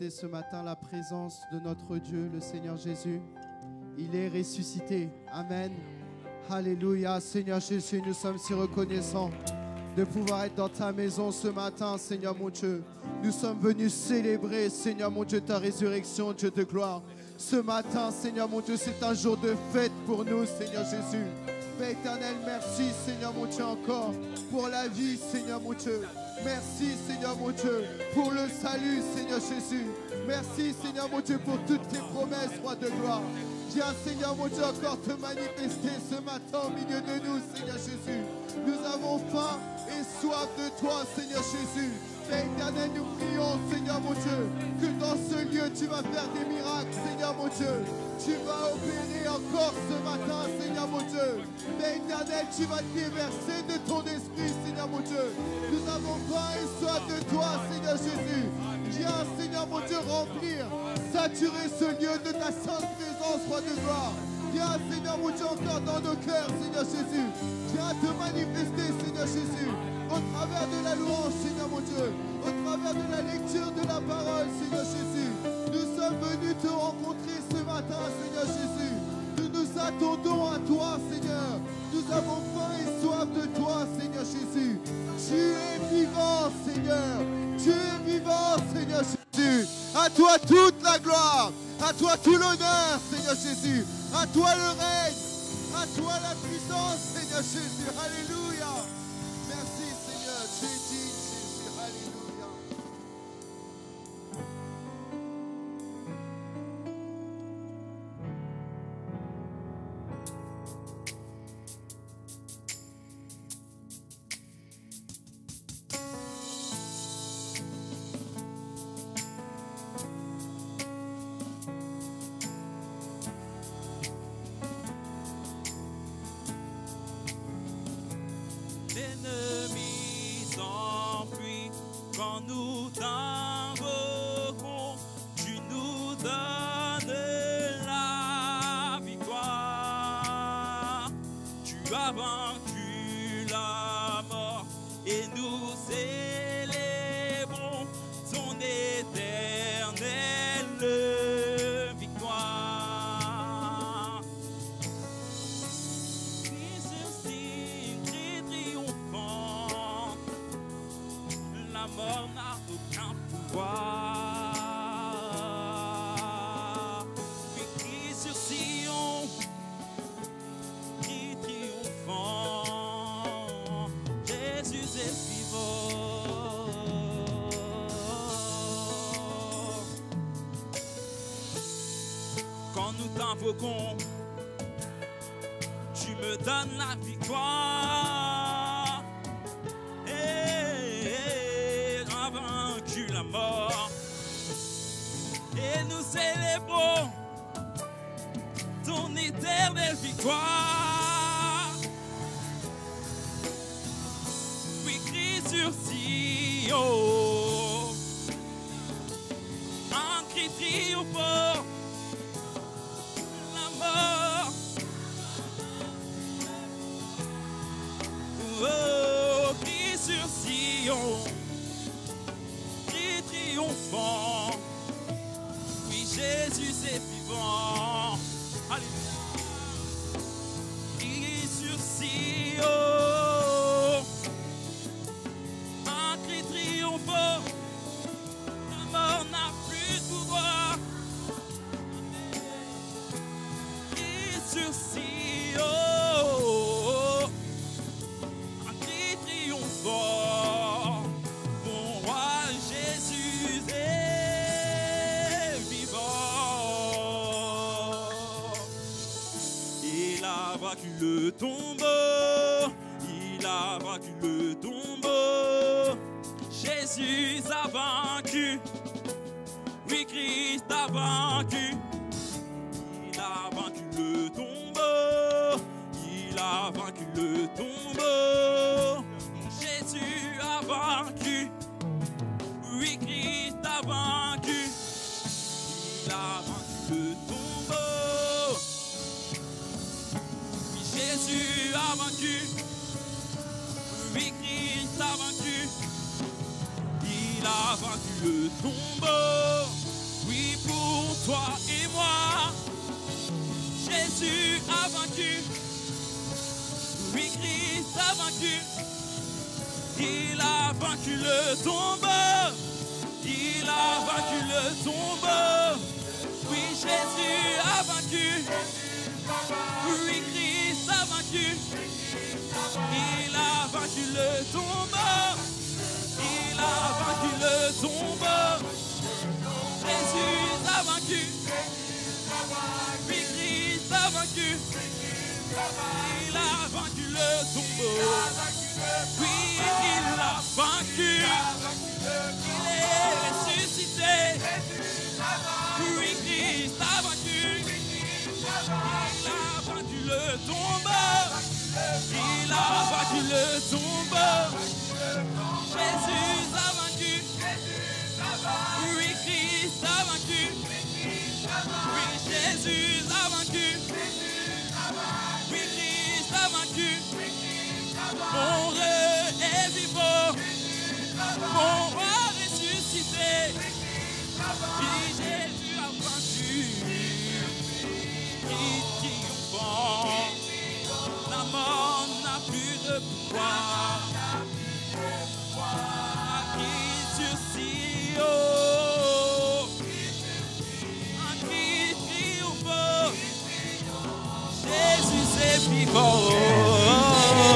sentait ce matin la présence de notre Dieu, le Seigneur Jésus. Il est ressuscité. Amen. Alléluia. Seigneur Jésus, nous sommes si reconnaissants de pouvoir être dans ta maison ce matin, Seigneur mon Dieu. Nous sommes venus célébrer, Seigneur mon Dieu, ta résurrection, Dieu de gloire. Ce matin, Seigneur mon Dieu, c'est un jour de fête pour nous, Seigneur Jésus. Père éternel, merci, Seigneur mon Dieu, encore pour la vie, Seigneur mon Dieu. Merci, Seigneur mon Dieu, pour le salut, Seigneur Jésus. Merci, Seigneur mon Dieu, pour toutes tes promesses, roi de gloire. Viens, Seigneur mon Dieu, encore te manifester ce matin au milieu de nous, Seigneur Jésus. Nous avons faim et soif de toi, Seigneur Jésus. Père éternel, nous prions, Seigneur mon Dieu, que dans ce lieu, tu vas faire des miracles, Seigneur mon Dieu. Tu vas opérer encore ce matin, Seigneur mon Dieu. Père éternel, tu vas déverser de ton esprit, Seigneur mon Dieu. Nous avons faim et soif de toi, Seigneur Jésus. Viens, Seigneur mon Dieu, remplir, saturer ce lieu de ta sainte présence, roi de gloire. Viens, Seigneur mon Dieu, encore dans nos cœurs, Seigneur Jésus. Viens te manifester, Seigneur Jésus, au travers de la louange, Seigneur mon Dieu, au travers de la lecture de la parole, Seigneur Jésus. Nous sommes venus te rencontrer ce matin, Seigneur Jésus. Nous nous attendons à toi, Seigneur. Nous avons faim et soif de toi, Seigneur Jésus. Tu es vivant, Seigneur. Tu es vivant, Seigneur Jésus. À toi toute la gloire. À toi tout l'honneur, Seigneur Jésus. À toi le règne. À toi la puissance, Seigneur Jésus. Alléluia. Merci, Seigneur. Tu es digne, Jésus. Alléluia. L'ennemi s'enfuit quand nous t'invoquons. Tu nous donnes la victoire. Tu as vaincu la mort et nous célébrons ton éternelle victoire. Crie sur signe, cri triomphant, la mort n'a aucun pouvoir. Oui, crie sur Sion, cri triomphant, Jésus est vivant. Quand nous t'invoquons, tu me donnes la victoire. Et a vaincu la mort. Et nous célébrons ton éternelle victoire. Oui, crie sur Sion, un cri triomphant. La mort, oh, crie sur Sion, cri triomphant. Oui, Jésus est vivant. Alléluia. Crie sur Sion, un cri triomphant. La mort n'a plus de pouvoir. Crie sur Sion, un cri triomphant. Mon roi Jésus est vivant. Il a vaincu le tombeau. Il a vaincu le tombeau. Jésus a vaincu. Oui, Christ a vaincu. Il a vaincu le tombeau. Il a vaincu le tombeau. Jésus a vaincu. Oui, Christ a vaincu. Il a vaincu le tombeau. Oui, Jésus a vaincu. Oui, Christ a vaincu. Il a vaincu le tombeau. toi et moi. Jésus a vaincu. Oui, Christ a vaincu. Il a vaincu le tombeau. Il a vaincu le tombeau. Oui, Jésus a vaincu. Oui, Christ a vaincu. Il a vaincu le tombeau. Il a vaincu le tombeau. Jésus a vaincu. Oui, Christ a vaincu. Il a vaincu le tombeau. Oui, il a vaincu. Il est ressuscité. Oui, Christ a vaincu. Il a vaincu le tombeau. Il a vaincu le tombeau. Jésus a vaincu. Oui, Christ a vaincu. Oui, Jésus a vaincu. Oui, Christ a vaincu. Mon roi est vivant. Mon roi ressuscité. Oui, Jésus a vaincu. Qui triomphant. La mort n'a plus de pouvoir. Qui sursit, oh. Qui triomphe. Jésus est vivant.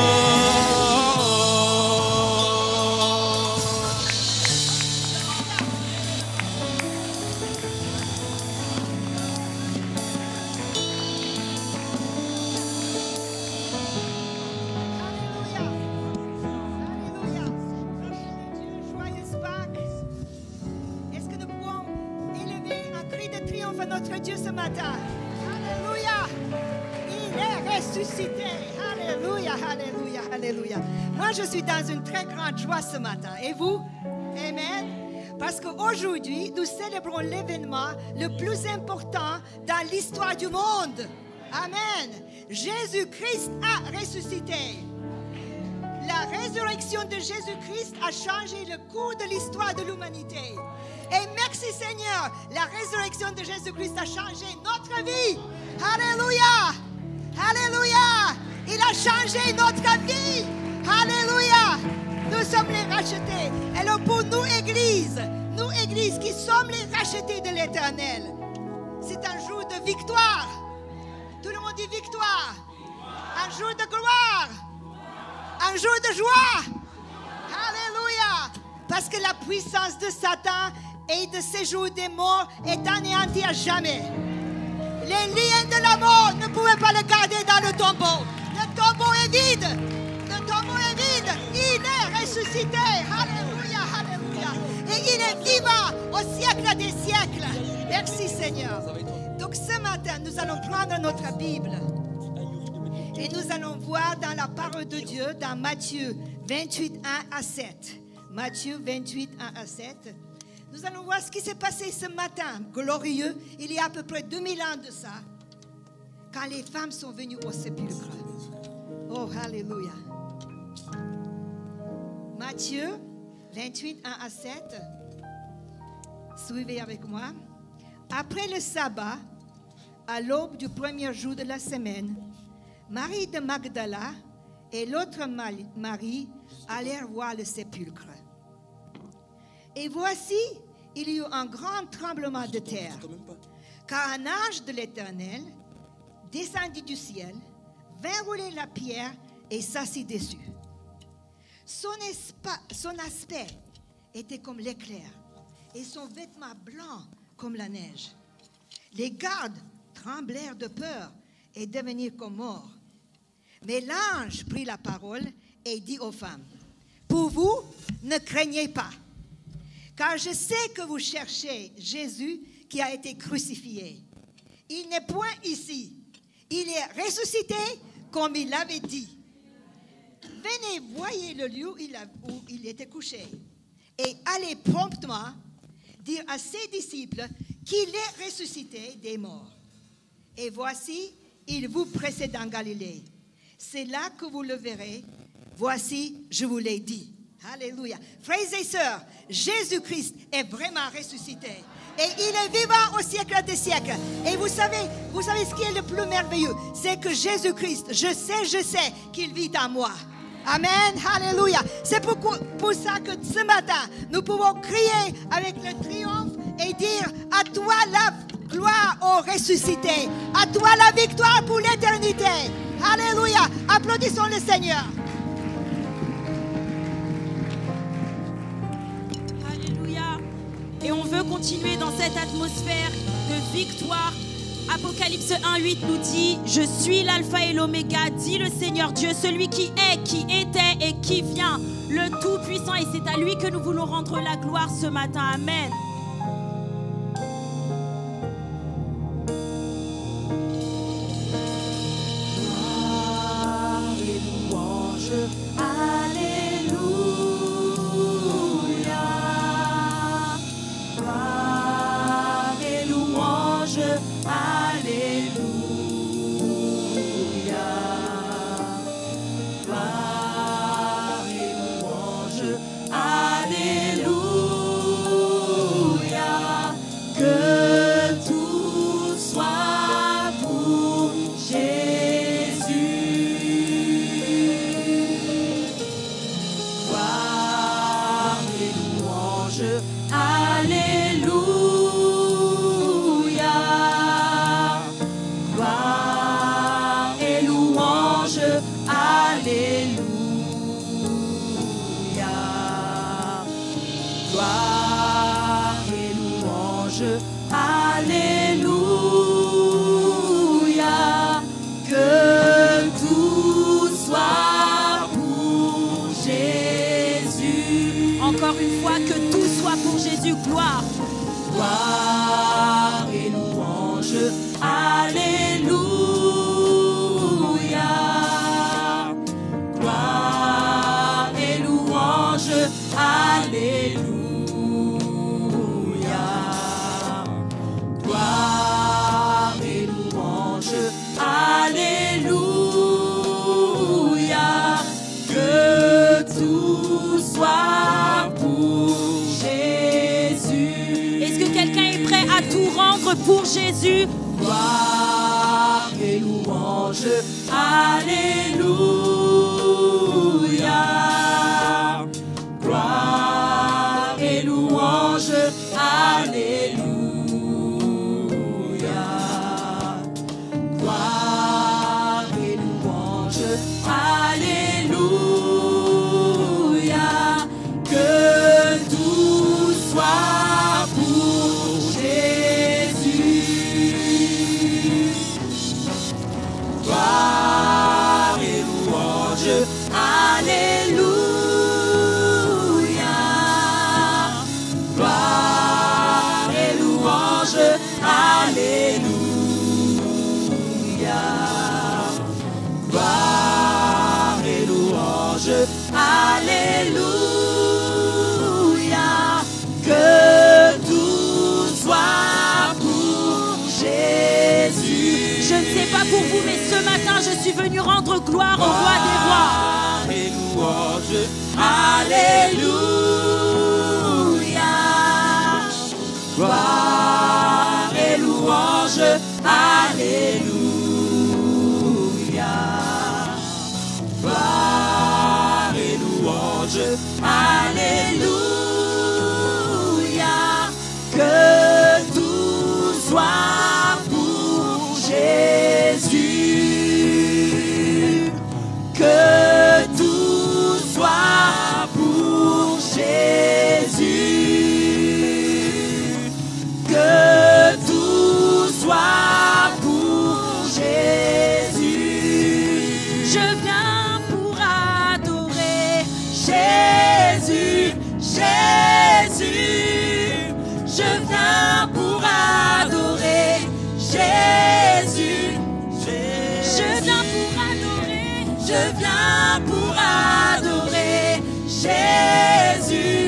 Notre Dieu ce matin. Alléluia. Il est ressuscité. Alléluia, alléluia, alléluia. Moi, je suis dans une très grande joie ce matin. Et vous? Amen. Parce qu'aujourd'hui, nous célébrons l'événement le plus important dans l'histoire du monde. Amen. Jésus-Christ a ressuscité. La résurrection de Jésus-Christ a changé le cours de l'histoire de l'humanité. Et merci Seigneur, la résurrection de Jésus-Christ a changé notre vie. Alléluia. Alléluia. Il a changé notre vie. Alléluia. Nous sommes les rachetés. Et alors pour nous, Église qui sommes les rachetés de l'Éternel, c'est un jour de victoire. Tout le monde dit victoire. Un jour de gloire. Un jour de joie. Alléluia. Parce que la puissance de Satan et de séjour des morts est anéantie à jamais. Les liens de la mort ne pouvaient pas le garder dans le tombeau. Le tombeau est vide. Le tombeau est vide. Il est ressuscité. Alléluia, alléluia. Et il est vivant au siècle des siècles. Merci Seigneur. Donc ce matin, nous allons prendre notre Bible et nous allons voir dans la parole de Dieu, dans Matthieu 28, 1 à 7. Matthieu 28, 1 à 7. Nous allons voir ce qui s'est passé ce matin, glorieux, il y a à peu près 2000 ans de ça, quand les femmes sont venues au sépulcre. Oh, alléluia. Matthieu 28, 1 à 7. Suivez avec moi. Après le sabbat, à l'aube du premier jour de la semaine, Marie de Magdala et l'autre Marie allèrent voir le sépulcre. Et voici, il y eut un grand tremblement de terre, car un ange de l'Éternel descendit du ciel, vint rouler la pierre et s'assit dessus. Son aspect était comme l'éclair, et son vêtement blanc comme la neige. Les gardes tremblèrent de peur et devenirent comme morts. Mais l'ange prit la parole et dit aux femmes, « Pour vous, ne craignez pas, car je sais que vous cherchez Jésus qui a été crucifié. Il n'est point ici. Il est ressuscité comme il l'avait dit. Venez, voyez le lieu où il était couché, et allez promptement dire à ses disciples qu'il est ressuscité des morts. Et voici, il vous précède en Galilée. C'est là que vous le verrez. Voici, je vous l'ai dit. » Alléluia. Frères et sœurs, Jésus-Christ est vraiment ressuscité. Et il est vivant au siècle des siècles. Et vous savez ce qui est le plus merveilleux, c'est que Jésus-Christ, je sais qu'il vit en moi. Amen, alléluia. C'est pour ça que ce matin, nous pouvons crier avec le triomphe et dire à toi la gloire au ressuscité, à toi la victoire pour l'éternité. Alléluia. Applaudissons le Seigneur. Alléluia. Et on veut continuer dans cette atmosphère de victoire. Apocalypse 1:8 nous dit: je suis l'alpha et l'oméga, dit le Seigneur Dieu, celui qui est, qui était et qui vient, le Tout-Puissant. Et c'est à lui que nous voulons rendre la gloire ce matin. Amen. Pour Jésus, gloire et louange, alléluia. Gloire et louange, alléluia. Gloire et louange, alléluia. Que tout soit pour gloire et louange, alléluia. Gloire et louange, alléluia. Gloire et louange, alléluia. Que tout soit pour Jésus. Je ne sais pas pour vous, mais ce matin, je suis venu rendre gloire au roi des rois. Et louange, alléluia. Gloire et louange, alléluia. Gloire et louange, alléluia. Que tout soit pour Jésus. Que tout soit pour Jésus. Que tout soit pour Jésus. Je viens pour adorer Jésus, Jésus. Je viens pour adorer Jésus. Je viens pour adorer. Je viens pour adorer Jésus,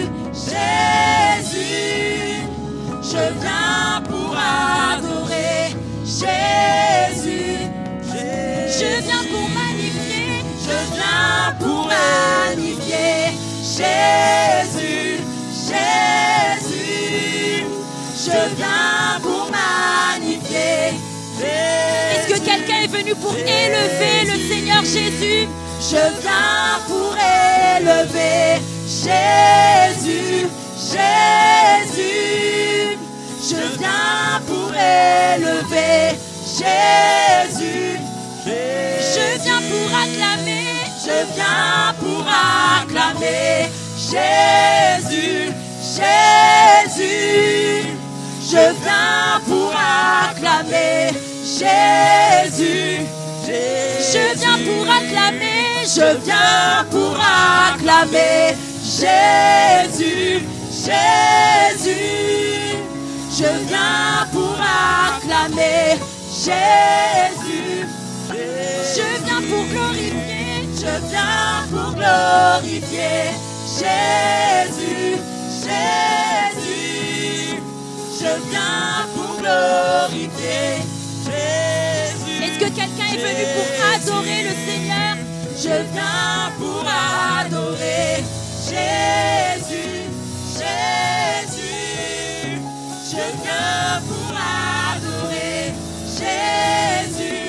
Jésus. Je viens pour adorer Jésus, Je viens pour magnifier. je viens pour magnifier Jésus, Jésus. Je viens venu pour élever le Seigneur Jésus. Je viens pour élever Jésus, Jésus. Je viens pour élever Jésus. Je viens pour acclamer. Je viens pour acclamer Jésus, Jésus. Je viens pour acclamer Jésus. Je viens pour acclamer. Je viens pour acclamer Jésus, Jésus. Je viens pour acclamer Jésus. Je viens pour glorifier. Je viens pour glorifier Jésus, Jésus. Je viens pour glorifier Jésus. Est-ce que quelqu'un est venu pour adorer le Seigneur? Je viens pour adorer Jésus, Jésus. Je viens pour adorer Jésus,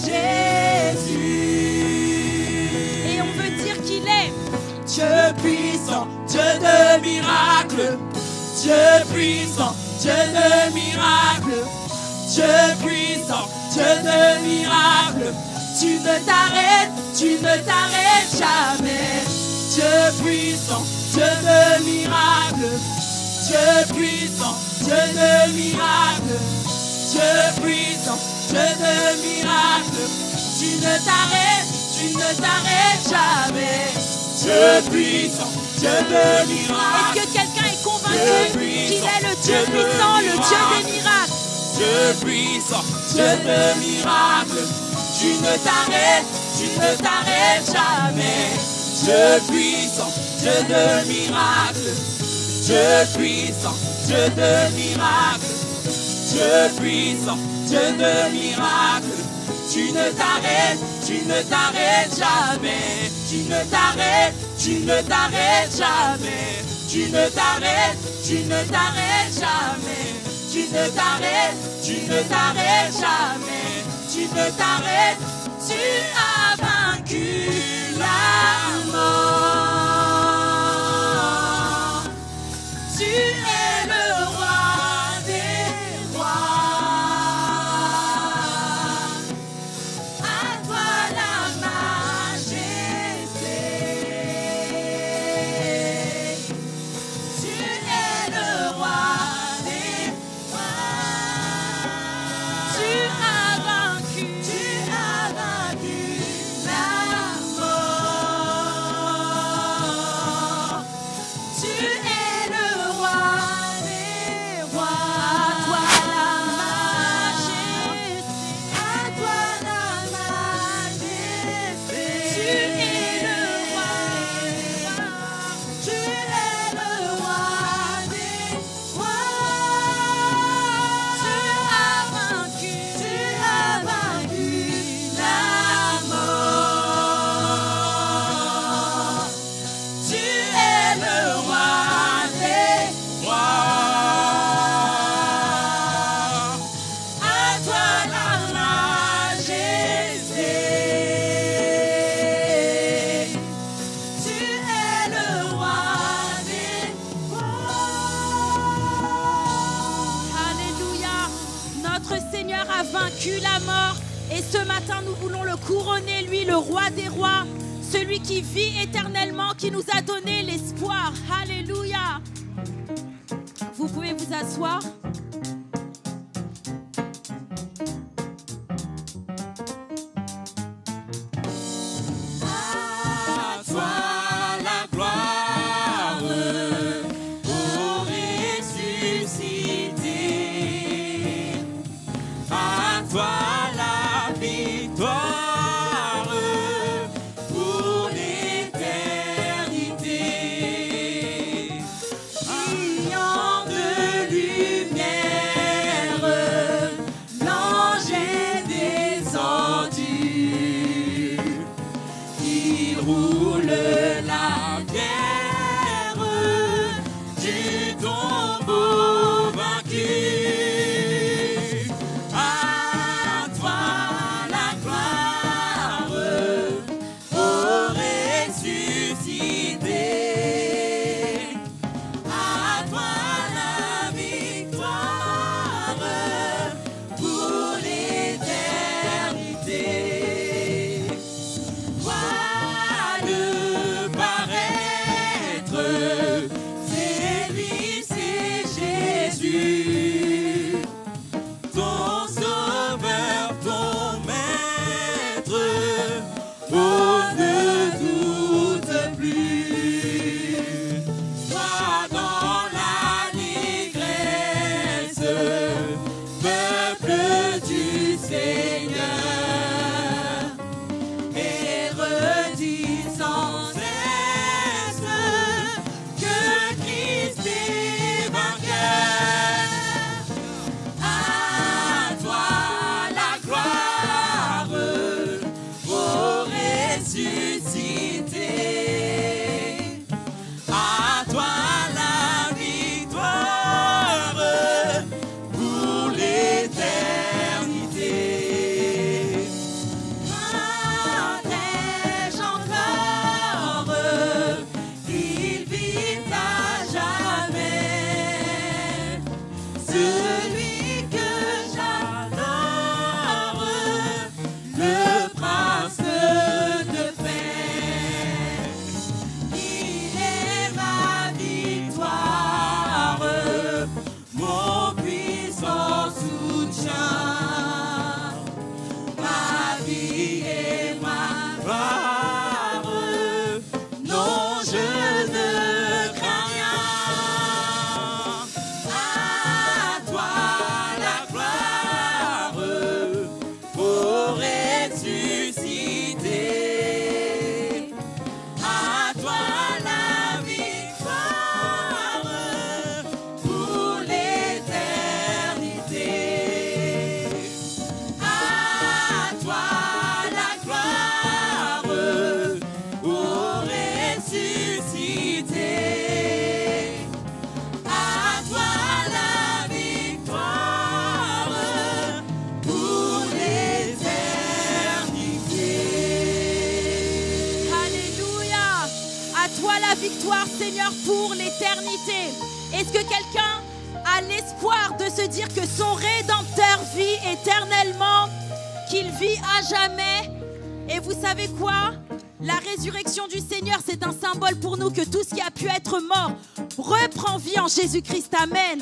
Jésus. Et on veut dire qu'il est Dieu puissant, Dieu de miracles. Dieu puissant, Dieu de miracles. Dieu puissant, Dieu de miracles. Tu ne t'arrêtes jamais. Dieu puissant, Dieu de miracles. Dieu puissant, Dieu de miracles. Dieu puissant, Dieu de miracles. Tu ne t'arrêtes jamais. Dieu puissant, Dieu de miracles. Est-ce que quelqu'un est convaincu qu'il est le Dieu puissant, le Dieu des miracles? Dieu puissant, Dieu de miracles. Tu ne t'arrêtes jamais. Dieu puissant, Dieu de miracles. Dieu puissant, Dieu de miracles. Dieu puissant, Dieu de miracles. Tu ne t'arrêtes jamais. Tu ne t'arrêtes jamais. Tu ne t'arrêtes jamais. Tu ne t'arrêtes jamais. Tu ne t'arrêtes, tu as vaincu la mort. Tu es le roi des rois. À toi la majesté. Tu es le roi des rois. Tu as vaincu. La mort. Tu es le roi des rois. À toi la majesté. Tu es le roi des rois. Tu es le roi des rois. Tu as vaincu la mort. Tu es le roi des rois. À toi la majesté. Tu es le roi des rois. Alléluia. Notre Seigneur a vaincu la mort. Et ce matin, nous voulons le couronner, lui, le roi des rois, celui qui vit éternellement, qui nous a donné l'espoir. Alléluia. Vous pouvez vous asseoir. À toi la gloire pour ressusciter. À toi la victoire pour l'éternité. Brillant de lumière, l'ange est descendu. Il roule la guerre du tombeau vaincu. À victoire, Seigneur, pour l'éternité. Est-ce que quelqu'un a l'espoir de se dire que son Rédempteur vit éternellement, qu'il vit à jamais? Et vous savez quoi? La résurrection du Seigneur, c'est un symbole pour nous que tout ce qui a pu être mort reprend vie en Jésus-Christ. Amen.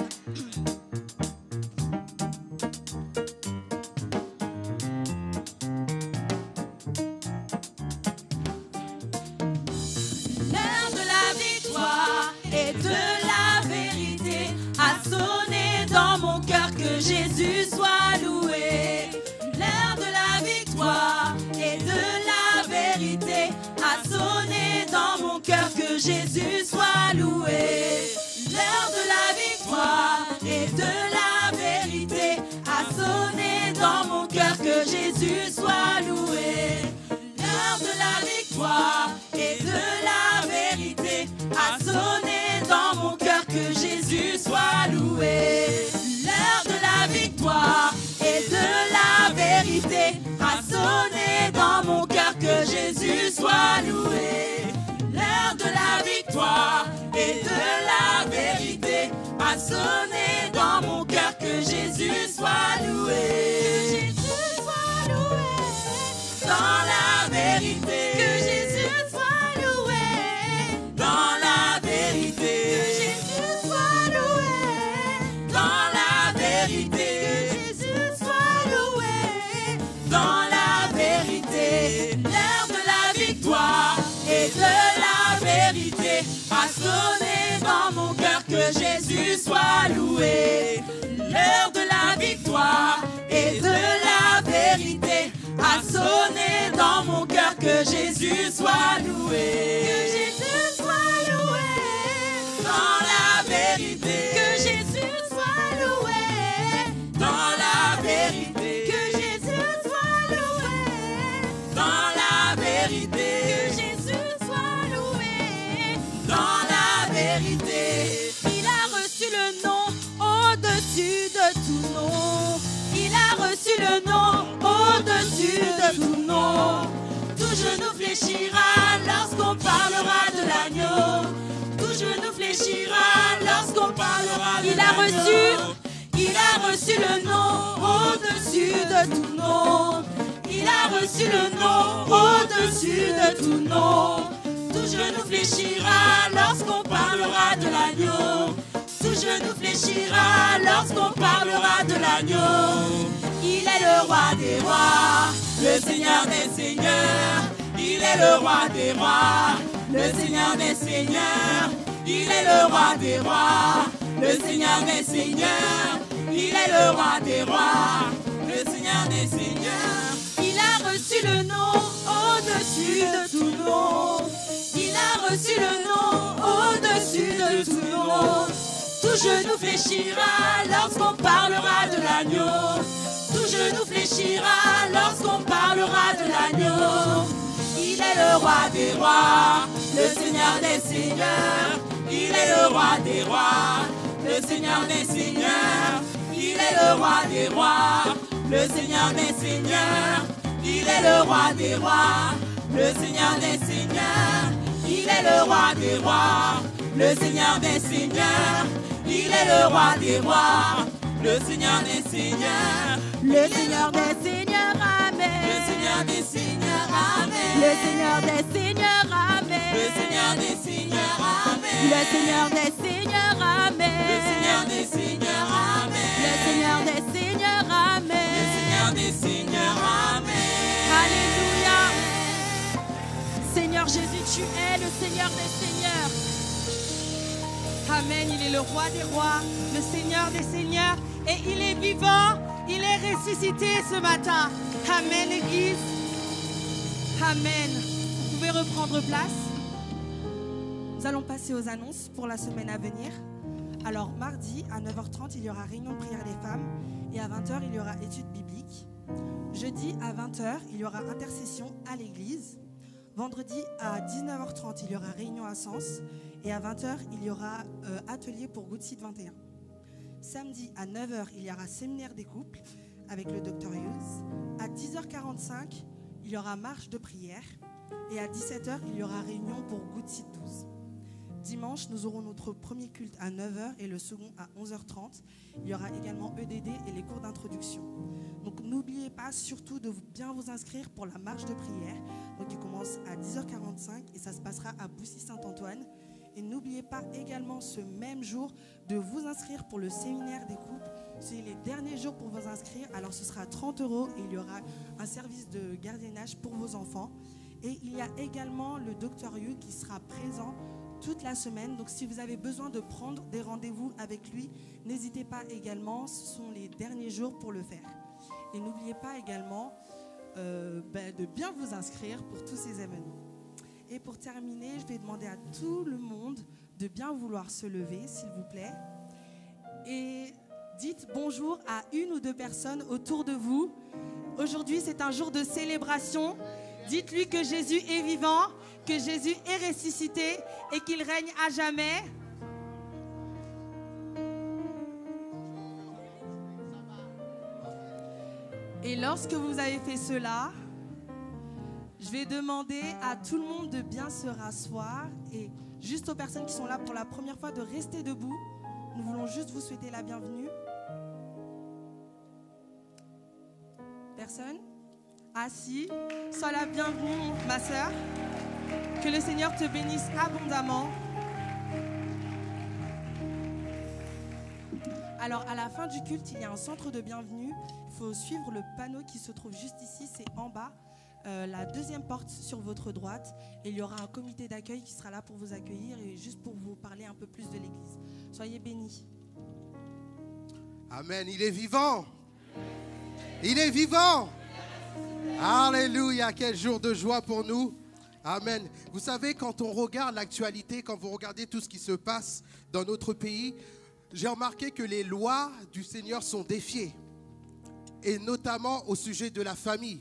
L'heure de la victoire et de la vérité a sonné dans mon cœur, que Jésus soit loué. L'heure de la victoire et de la vérité a sonné dans mon cœur, que Jésus soit loué. L'heure de la victoire et de la vérité a sonné dans mon cœur, que Jésus soit loué. L'heure de la victoire et de la vérité a sonné dans mon cœur, que Jésus soit loué. L'heure de la victoire et de la vérité a sonné dans mon cœur, que Jésus soit loué. L'heure de la victoire et de la vérité a sonné dans mon cœur, que Jésus soit loué. Jésus soit loué. Dans la vérité, que Jésus soit loué. Dans la vérité, que Jésus soit loué. Dans la vérité, que Jésus soit loué. Dans la vérité, l'heure de la victoire et de la vérité a sonné dans mon cœur, que Jésus soit loué. L'heure de la victoire et de la vérité a sonné dans mon cœur, que Jésus soit loué. Que Jésus soit loué. Dans la vérité, que Jésus soit loué. Dans la vérité, que Jésus soit loué. Dans la vérité, que Jésus soit loué. Dans la vérité, Il a reçu le nom au-dessus de tout nom. il a reçu le nom au-dessus de tout nom. Tout genou fléchira lorsqu'on parlera de l'agneau. Tout genou fléchira lorsqu'on parlera de Il a l'agneau. Il a reçu le nom au-dessus de tout nom. Il a reçu le nom au-dessus de tout nom. Tout genou fléchira lorsqu'on parlera de l'agneau. Tout genou fléchira lorsqu'on parlera de l'agneau. Il est le roi des rois, le Seigneur des seigneurs. Il est le roi des rois, le Seigneur des seigneurs. Il est le roi des rois, le Seigneur des seigneurs. Il est le roi des rois, le Seigneur des seigneurs. Il a reçu le nom au-dessus de tout nom. Il a reçu le nom au-dessus de tout nom. Tout genou fléchira lorsqu'on parlera de l'agneau. Tout genou fléchira lorsqu'on parlera de l'agneau. Il est le roi des rois, le Seigneur des seigneurs. Il est le roi des rois, le Seigneur des seigneurs. Il est le roi des rois, le Seigneur des seigneurs. Il est le roi des rois, le Seigneur des seigneurs. Il est le roi des rois, le Seigneur des seigneurs. Il est le roi des rois, le Seigneur des seigneurs. Le Seigneur des seigneurs, Amen. Le Seigneur des seigneurs, Amen. Le Seigneur des seigneurs, Amen. Le Seigneur des seigneurs, Amen. Le Seigneur des seigneurs, Amen. Le Seigneur des seigneurs, Amen. Le Seigneur des seigneurs, Amen. Le Seigneur des seigneurs, Amen. Alléluia. Seigneur Jésus, tu es le Seigneur des seigneurs. Amen, il est le roi des rois, le Seigneur des seigneurs, et il est vivant, il est ressuscité ce matin. Amen, Église. Amen. Vous pouvez reprendre place. Nous allons passer aux annonces pour la semaine à venir. Alors, mardi, à 9h30, il y aura réunion de prière des femmes, et à 20h, il y aura études bibliques. Jeudi, à 20h, il y aura intercession à l'église. Vendredi, à 19h30, il y aura réunion à Sens. Et à 20h, il y aura atelier pour Good Seed 21. Samedi, à 9h, il y aura séminaire des couples avec le Dr Hughes. À 10h45, il y aura marche de prière. Et à 17h, il y aura réunion pour Good Seed 12. dimanche, nous aurons notre premier culte à 9h et le second à 11h30. Il y aura également EDD et les cours d'introduction. Donc n'oubliez pas surtout de bien vous inscrire pour la marche de prière, donc qui commence à 10h45 et ça se passera à Boussy-Saint-Antoine. Et n'oubliez pas également ce même jour de vous inscrire pour le séminaire des couples. C'est les derniers jours pour vous inscrire, alors ce sera 30 € et il y aura un service de gardiennage pour vos enfants. Et il y a également le Dr Yu qui sera présent toute la semaine. Donc si vous avez besoin de prendre des rendez-vous avec lui, n'hésitez pas également, ce sont les derniers jours pour le faire. Et n'oubliez pas également de bien vous inscrire pour tous ces événements. Et pour terminer, je vais demander à tout le monde de bien vouloir se lever, s'il vous plaît. Et dites bonjour à une ou deux personnes autour de vous. Aujourd'hui, c'est un jour de célébration. Dites-lui que Jésus est vivant, que Jésus est ressuscité et qu'il règne à jamais. Et lorsque vous avez fait cela, je vais demander à tout le monde de bien se rasseoir et juste aux personnes qui sont là pour la première fois de rester debout. Nous voulons juste vous souhaiter la bienvenue. Personne ? Assis. Sois la bienvenue, ma sœur. Que le Seigneur te bénisse abondamment. Alors, à la fin du culte, il y a un centre de bienvenue. Il faut suivre le panneau qui se trouve juste ici, c'est en bas. La deuxième porte sur votre droite. Et il y aura un comité d'accueil qui sera là pour vous accueillir et juste pour vous parler un peu plus de l'Église. Soyez bénis. Amen. Il est vivant. Il est vivant. Alléluia. Quel jour de joie pour nous. Amen. Vous savez, quand on regarde l'actualité, quand vous regardez tout ce qui se passe dans notre pays, j'ai remarqué que les lois du Seigneur sont défiées. Et notamment au sujet de la famille.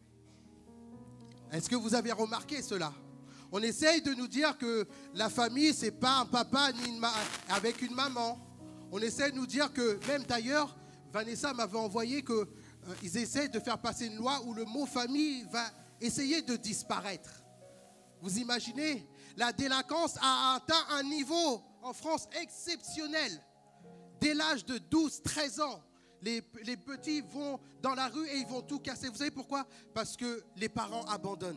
Est-ce que vous avez remarqué cela? On essaye de nous dire que la famille, ce n'est pas un papa ni avec une maman. On essaie de nous dire que, même d'ailleurs, Vanessa m'avait envoyé qu'ils essaient de faire passer une loi où le mot famille va essayer de disparaître. Vous imaginez? La délinquance a atteint un niveau en France exceptionnel. Dès l'âge de 12-13 ans, les petits vont dans la rue et ils vont tout casser. Vous savez pourquoi? Parce que les parents abandonnent.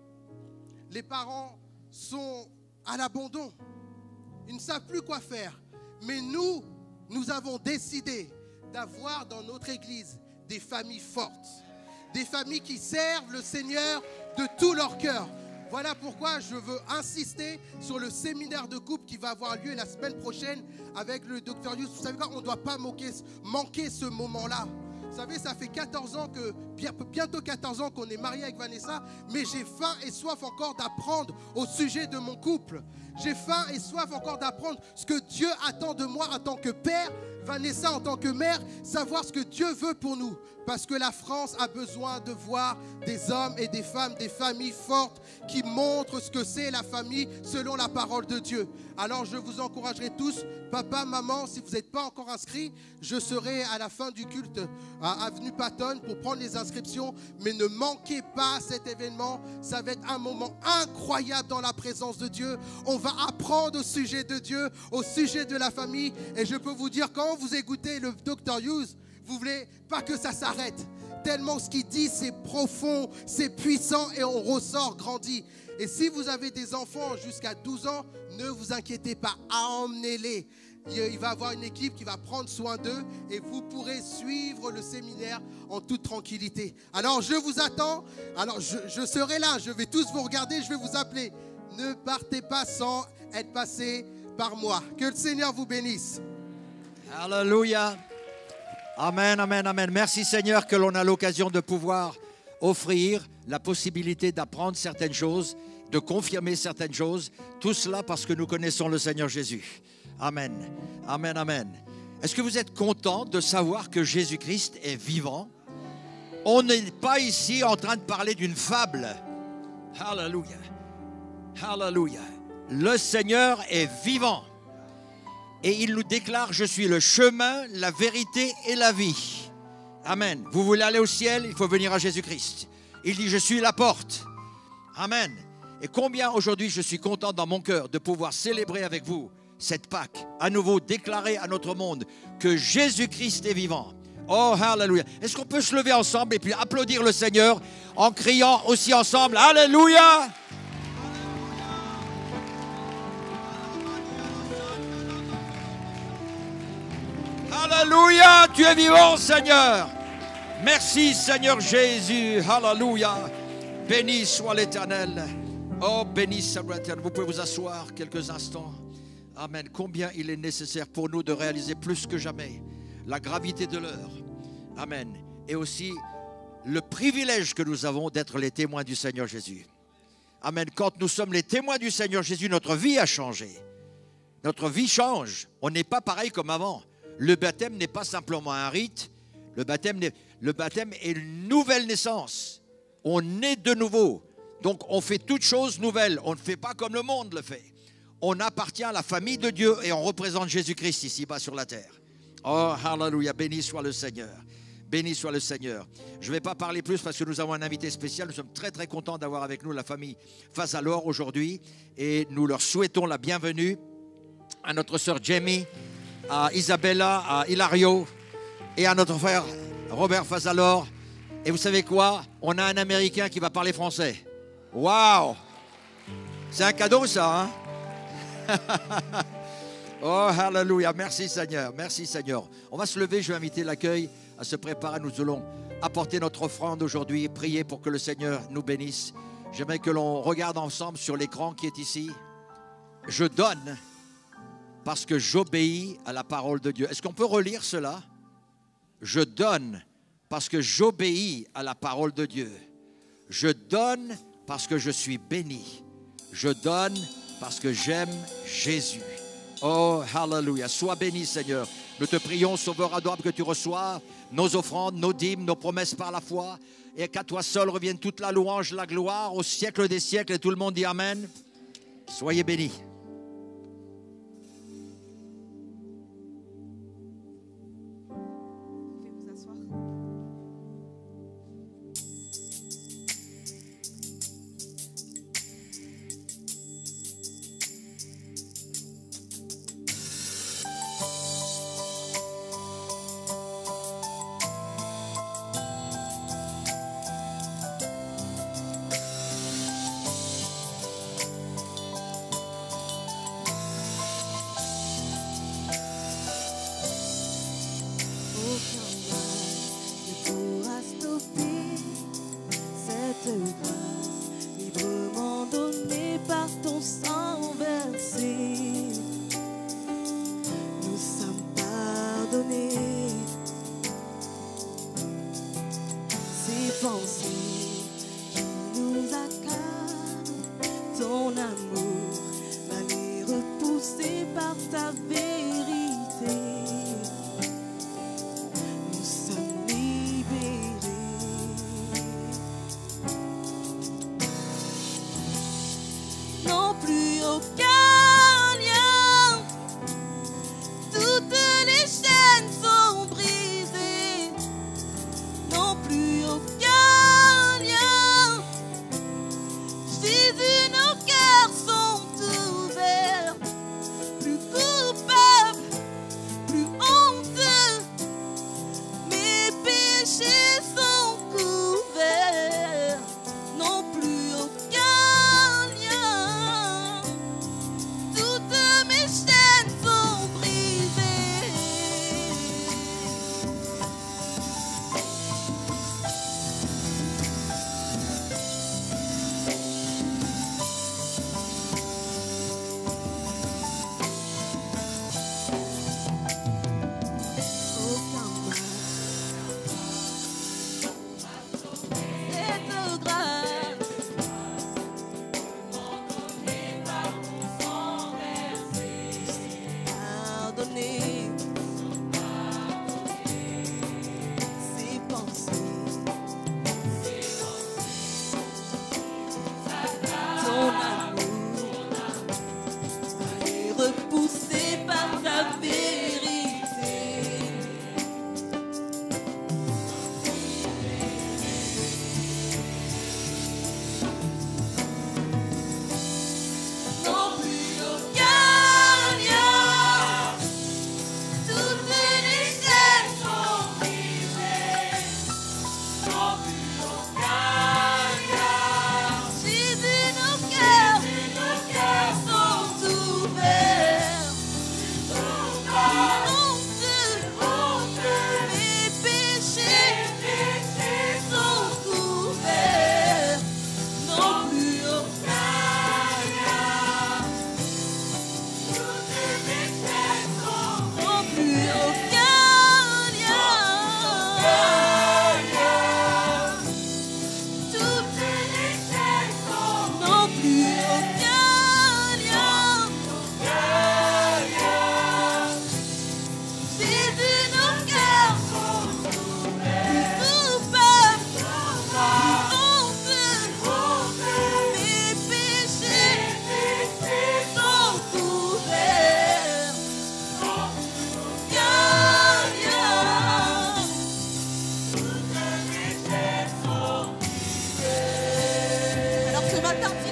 Les parents sont à l'abandon. Ils ne savent plus quoi faire. Mais nous avons décidé d'avoir dans notre église des familles fortes. Des familles qui servent le Seigneur de tout leur cœur. Voilà pourquoi je veux insister sur le séminaire de couple qui va avoir lieu la semaine prochaine avec le Dr Yu. Vous savez quoi? On ne doit pas manquer ce moment-là. Vous savez, ça fait 14 ans bientôt 14 ans qu'on est mariés avec Vanessa, mais j'ai faim et soif encore d'apprendre au sujet de mon couple. J'ai faim et soif encore d'apprendre ce que Dieu attend de moi en tant que père, Vanessa en tant que mère, savoir ce que Dieu veut pour nous. Parce que la France a besoin de voir des hommes et des femmes, des familles fortes qui montrent ce que c'est la famille selon la parole de Dieu. Alors je vous encouragerai tous, papa, maman, si vous n'êtes pas encore inscrits, je serai à la fin du culte à Avenue Patton pour prendre les inscriptions. Mais ne manquez pas cet événement, ça va être un moment incroyable dans la présence de Dieu. On va apprendre au sujet de Dieu, au sujet de la famille. Et je peux vous dire, quand vous écoutez le Dr Hughes, vous ne voulez pas que ça s'arrête. Tellement ce qu'il dit, c'est profond, c'est puissant et on ressort grandi. Et si vous avez des enfants jusqu'à 12 ans, ne vous inquiétez pas, emmenez-les. Il va y avoir une équipe qui va prendre soin d'eux et vous pourrez suivre le séminaire en toute tranquillité. Alors je vous attends, alors je serai là, je vais tous vous regarder, je vais vous appeler. Ne partez pas sans être passé par moi. Que le Seigneur vous bénisse. Alléluia. Amen, amen, amen. Merci Seigneur que l'on a l'occasion de pouvoir offrir la possibilité d'apprendre certaines choses, de confirmer certaines choses. Tout cela parce que nous connaissons le Seigneur Jésus. Amen, amen, amen. Est-ce que vous êtes content de savoir que Jésus-Christ est vivant? On n'est pas ici en train de parler d'une fable. Alléluia. Alléluia. Le Seigneur est vivant. Et il nous déclare, je suis le chemin, la vérité et la vie. Amen. Vous voulez aller au ciel, il faut venir à Jésus-Christ. Il dit, je suis la porte. Amen. Et combien aujourd'hui je suis content dans mon cœur de pouvoir célébrer avec vous cette Pâque, à nouveau déclarer à notre monde que Jésus-Christ est vivant. Oh, hallelujah. Est-ce qu'on peut se lever ensemble et puis applaudir le Seigneur en criant aussi ensemble, alléluia. Alléluia, tu es vivant, Seigneur. Merci, Seigneur Jésus. Alléluia. Béni soit l'Éternel. Oh, béni soit l'Éternel. Vous pouvez vous asseoir quelques instants. Amen. Combien il est nécessaire pour nous de réaliser plus que jamais la gravité de l'heure. Amen. Et aussi le privilège que nous avons d'être les témoins du Seigneur Jésus. Amen. Quand nous sommes les témoins du Seigneur Jésus, notre vie a changé. Notre vie change. On n'est pas pareil comme avant. Le baptême n'est pas simplement un rite. Le baptême est une nouvelle naissance. On naît de nouveau. Donc on fait toutes choses nouvelles. On ne fait pas comme le monde le fait. On appartient à la famille de Dieu et on représente Jésus-Christ ici-bas sur la terre. Oh, hallelujah, béni soit le Seigneur. Béni soit le Seigneur. Je ne vais pas parler plus parce que nous avons un invité spécial. Nous sommes très très contents d'avoir avec nous la famille Fazalor aujourd'hui. Et nous leur souhaitons la bienvenue à notre sœur Jamie, à Isabella, à Hilario et à notre frère Robert Fazalor. Et vous savez quoi? On a un Américain qui va parler français. Waouh! C'est un cadeau ça, hein? Oh, hallelujah. Merci Seigneur. Merci Seigneur. On va se lever. Je vais inviter l'accueil à se préparer. Nous allons apporter notre offrande aujourd'hui et prier pour que le Seigneur nous bénisse. J'aimerais que l'on regarde ensemble sur l'écran qui est ici. Je donne parce que j'obéis à la parole de Dieu. Est-ce qu'on peut relire cela? Je donne parce que j'obéis à la parole de Dieu. Je donne parce que je suis béni. Je donne parce que j'aime Jésus. Oh, hallelujah. Sois béni, Seigneur. Nous te prions, Sauveur adorable, que tu reçoives nos offrandes, nos dîmes, nos promesses par la foi, et qu'à toi seul revienne toute la louange, la gloire, au siècle des siècles. Et tout le monde dit Amen. Soyez bénis. Aucun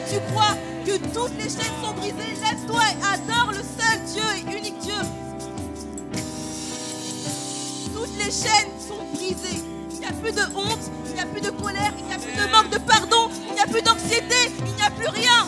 tu crois que toutes les chaînes sont brisées, lève-toi et adore le seul Dieu et unique Dieu. Toutes les chaînes sont brisées. Il n'y a plus de honte, il n'y a plus de colère, il n'y a plus de manque de pardon, il n'y a plus d'anxiété, il n'y a plus rien.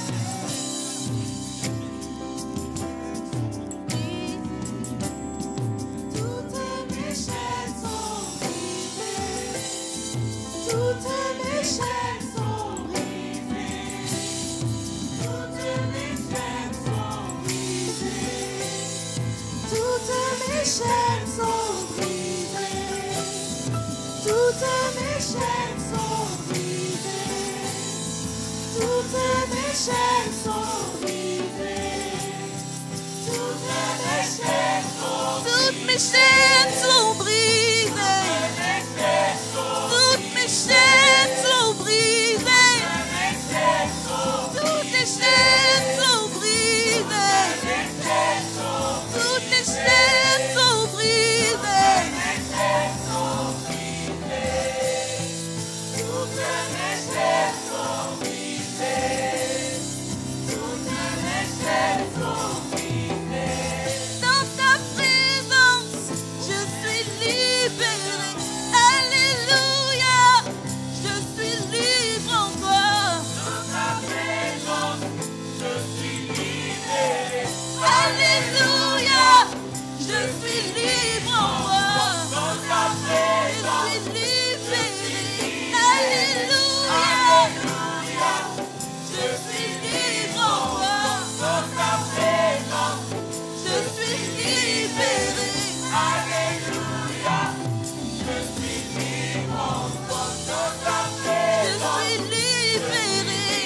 Toutes mes chaînes sont brisées. Toutes mes chaînes sont brisées. Toutes les chaînes sont brisées. Toutes les chaînes sont brisées. Dans ta présence, je suis libérée. Alléluia, je suis libre en toi. Dans ta présence, je suis libérée. Alléluia, je suis libre en toi. Dans ta présence, je suis libérée. Alléluia, je suis libre en toi. Dans ta présence, je suis libérée. Alléluia, je suis libre en toi. Dans ta présence, je suis libérée.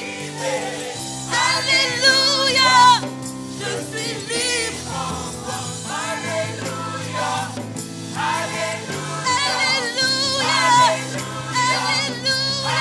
Alléluia, je suis libre en toi. Alléluia, alléluia, alléluia, alléluia,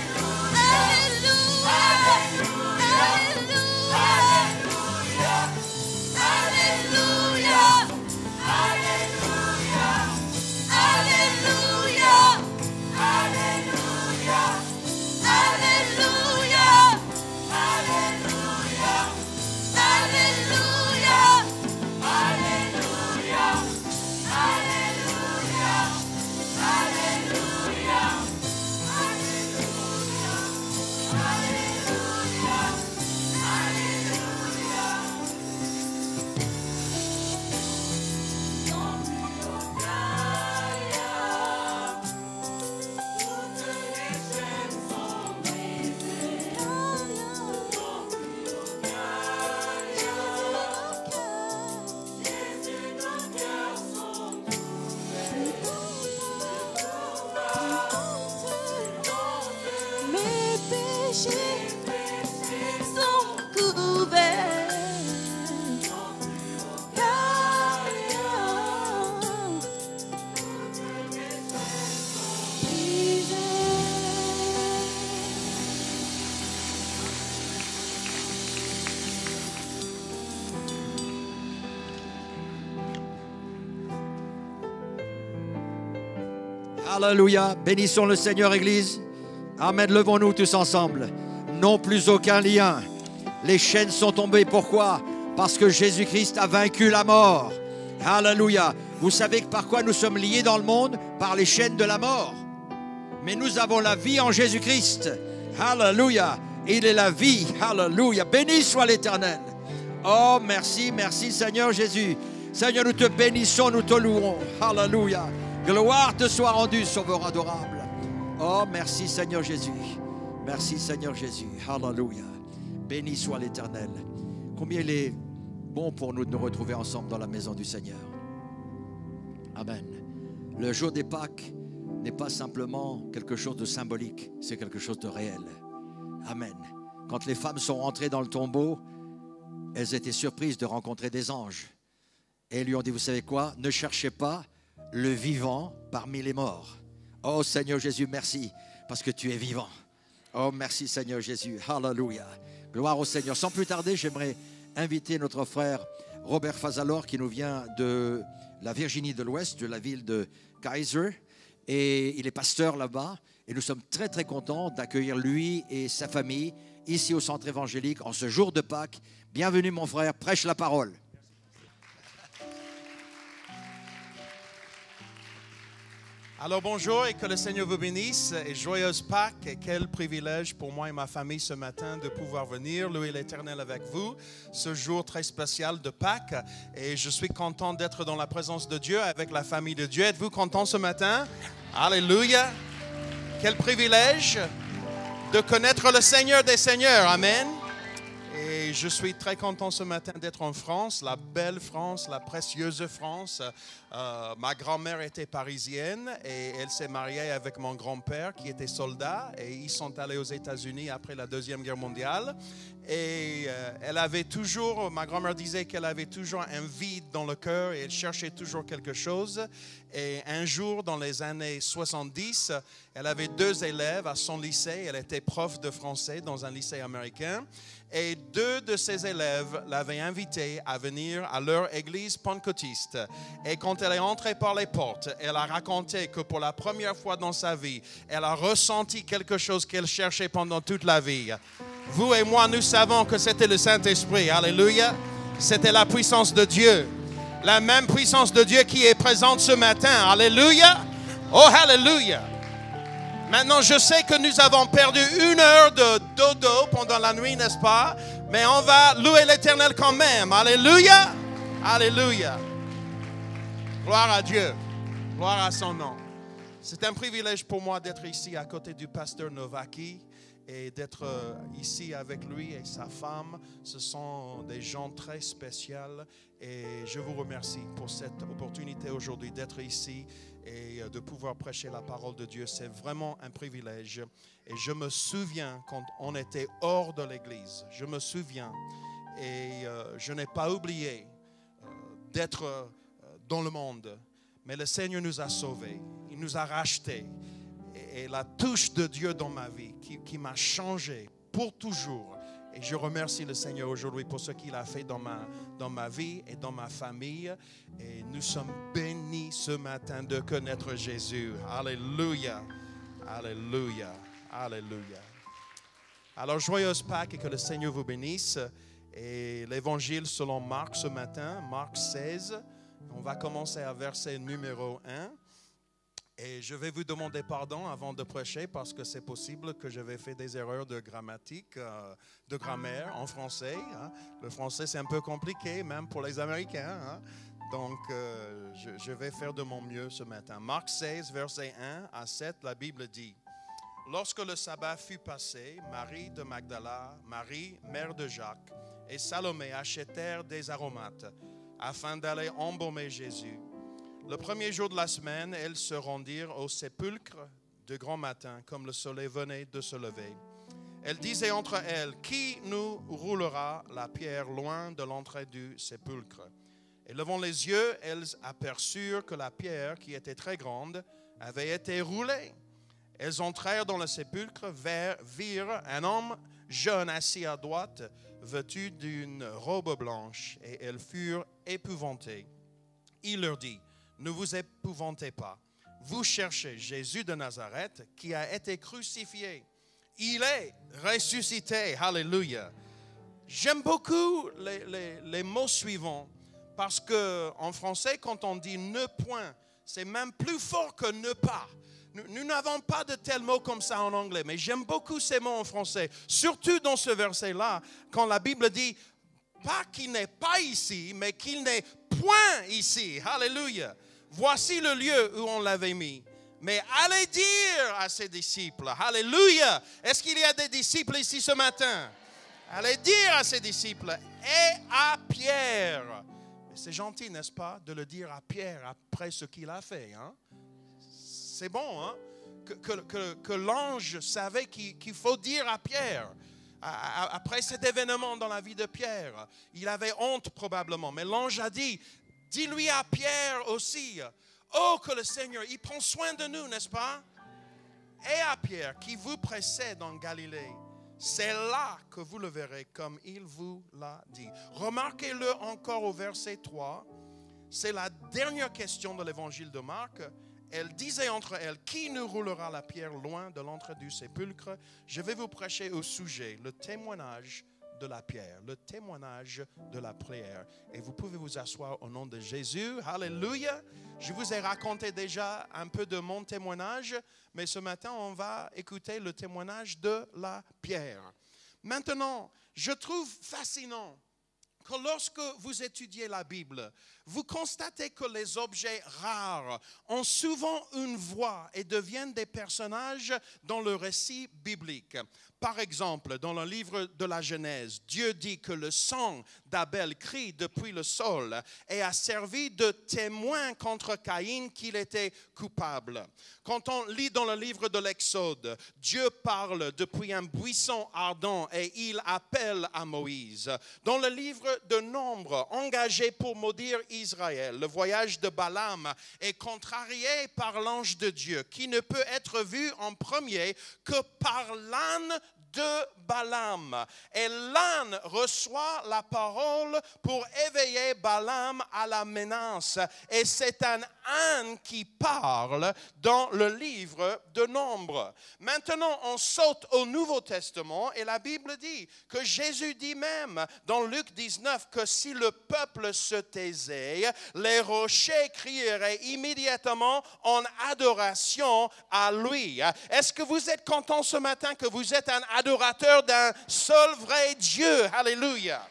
mes péchés sont couverts. Alléluia. Bénissons le Seigneur, Église. Amen. Levons-nous tous ensemble. Non plus aucun lien. Les chaînes sont tombées. Pourquoi? Parce que Jésus-Christ a vaincu la mort. Alléluia. Vous savez par quoi nous sommes liés dans le monde? Par les chaînes de la mort. Mais nous avons la vie en Jésus-Christ. Alléluia. Il est la vie. Alléluia. Béni soit l'Éternel. Oh, merci, merci Seigneur Jésus. Seigneur, nous te bénissons, nous te louons. Alléluia. Gloire te soit rendue, Sauveur adorable. Oh, merci Seigneur Jésus. Merci Seigneur Jésus. Alléluia. Béni soit l'Éternel. Combien il est bon pour nous de nous retrouver ensemble dans la maison du Seigneur. Amen. Le jour des Pâques n'est pas simplement quelque chose de symbolique, c'est quelque chose de réel. Amen. Quand les femmes sont rentrées dans le tombeau, elles étaient surprises de rencontrer des anges. Et ils lui ont dit, vous savez quoi? Ne cherchez pas le vivant parmi les morts. Oh Seigneur Jésus, merci, parce que tu es vivant. Oh merci Seigneur Jésus, Alléluia. Gloire au Seigneur. Sans plus tarder, j'aimerais inviter notre frère Robert Fazalor qui nous vient de la Virginie de l'Ouest, de la ville de Kaiser. Et il est pasteur là-bas. Et nous sommes très très contents d'accueillir lui et sa famille ici au centre évangélique en ce jour de Pâques. Bienvenue mon frère, prêche la parole. Alors bonjour et que le Seigneur vous bénisse et joyeuse Pâques et quel privilège pour moi et ma famille ce matin de pouvoir venir louer l'Éternel avec vous ce jour très spécial de Pâques et je suis content d'être dans la présence de Dieu avec la famille de Dieu. Êtes-vous content ce matin? Alléluia! Quel privilège de connaître le Seigneur des Seigneurs. Amen! Et je suis très content ce matin d'être en France, la belle France, la précieuse France. Ma grand-mère était parisienne et elle s'est mariée avec mon grand-père qui était soldat et ils sont allés aux États-Unis après la Deuxième Guerre mondiale. Et elle avait toujours, ma grand-mère disait qu'elle avait toujours un vide dans le cœur et elle cherchait toujours quelque chose. Et un jour, dans les années 70, elle avait 2 élèves à son lycée. Elle était prof de français dans un lycée américain. Et 2 de ses élèves l'avaient invitée à venir à leur église pentecôtiste. Et quand elle est entrée par les portes, elle a raconté que pour la première fois dans sa vie, elle a ressenti quelque chose qu'elle cherchait pendant toute la vie. Vous et moi, nous savons que c'était le Saint-Esprit. Alléluia. C'était la puissance de Dieu. La même puissance de Dieu qui est présente ce matin. Alléluia. Oh, alléluia. Maintenant, je sais que nous avons perdu 1 heure de dodo pendant la nuit, n'est-ce pas? Mais on va louer l'Éternel quand même. Alléluia. Alléluia. Gloire à Dieu. Gloire à son nom. C'est un privilège pour moi d'être ici à côté du pasteur Novaki et d'être ici avec lui et sa femme. Ce sont des gens très spéciaux et je vous remercie pour cette opportunité aujourd'hui d'être ici et de pouvoir prêcher la parole de Dieu. C'est vraiment un privilège. Et je me souviens quand on était hors de l'église. Je me souviens et je n'ai pas oublié d'être dans le monde. Mais le Seigneur nous a sauvés. Il nous a rachetés. Et la touche de Dieu dans ma vie qui m'a changé pour toujours. Et je remercie le Seigneur aujourd'hui pour ce qu'il a fait dans ma vie et dans ma famille. Et nous sommes bénis ce matin de connaître Jésus. Alléluia. Alléluia. Alléluia. Alors, joyeuse Pâques et que le Seigneur vous bénisse. Et l'évangile selon Marc ce matin, Marc 16. On va commencer à verset numéro 1. Et je vais vous demander pardon avant de prêcher parce que c'est possible que j'avais fait des erreurs de grammatique, de grammaire en français. Hein. Le français, c'est un peu compliqué, même pour les Américains. Hein. Donc, je vais faire de mon mieux ce matin. Marc 16, verset 1 à 7, la Bible dit: Lorsque le sabbat fut passé, Marie de Magdala, Marie, mère de Jacques, et Salomé achetèrent des aromates afin d'aller embaumer Jésus. Le premier jour de la semaine, elles se rendirent au sépulcre de grand matin, comme le soleil venait de se lever. Elles disaient entre elles: Qui nous roulera la pierre loin de l'entrée du sépulcre? Et levant les yeux, elles aperçurent que la pierre, qui était très grande, avait été roulée. Elles entrèrent dans le sépulcre, virent un homme jeune assis à droite, vêtu d'une robe blanche, et elles furent épouvantées. Il leur dit: Ne vous épouvantez pas. Vous cherchez Jésus de Nazareth qui a été crucifié. Il est ressuscité. Alléluia. J'aime beaucoup les mots suivants parce qu'en français, quand on dit ne point, c'est même plus fort que ne pas. Nous n'avons pas de tels mots comme ça en anglais, mais j'aime beaucoup ces mots en français. Surtout dans ce verset-là, quand la Bible dit pas qu'il n'est pas ici, mais qu'il n'est point ici. Alléluia. Voici le lieu où on l'avait mis. Mais allez dire à ses disciples, alléluia. Est-ce qu'il y a des disciples ici ce matin? Allez dire à ses disciples et à Pierre. C'est gentil, n'est-ce pas, de le dire à Pierre après ce qu'il a fait. Hein? C'est bon, hein? Que l'ange savait qu'il faut dire à Pierre. Après cet événement dans la vie de Pierre, il avait honte probablement. Mais l'ange a dit: dis-lui à Pierre aussi. Oh, que le Seigneur, il prend soin de nous, n'est-ce pas? Et à Pierre, qui vous précède en Galilée, c'est là que vous le verrez comme il vous l'a dit. Remarquez-le encore au verset 3. C'est la dernière question de l'évangile de Marc. elles disaient entre elles, qui nous roulera la pierre loin de l'entrée du sépulcre? Je vais vous prêcher au sujet, le témoignage de la pierre, le témoignage de la prière. Et vous pouvez vous asseoir au nom de Jésus. Alléluia. Je vous ai raconté déjà un peu de mon témoignage, mais ce matin, on va écouter le témoignage de la pierre. Maintenant, je trouve fascinant que lorsque vous étudiez la Bible, vous constatez que les objets rares ont souvent une voix et deviennent des personnages dans le récit biblique. Par exemple, dans le livre de la Genèse, Dieu dit que le sang d'Abel crie depuis le sol et a servi de témoin contre Caïn qu'il était coupable. Quand on lit dans le livre de l'Exode, Dieu parle depuis un buisson ardent et il appelle à Moïse. Dans le livre de Nombre, engagé pour maudire Israël, le voyage de Balaam est contrarié par l'ange de Dieu qui ne peut être vu en premier que par l'âne de Balaam. Et l'âne reçoit la parole pour éveiller Balaam à la menace. Et c'est un âne qui parle dans le livre de Nombre. Maintenant, on saute au Nouveau Testament et la Bible dit que Jésus dit même dans Luc 19 que si le peuple se taisait, les rochers crieraient immédiatement en adoration à lui. Est-ce que vous êtes content ce matin que vous êtes un adorateur d'un seul vrai Dieu? Alléluia.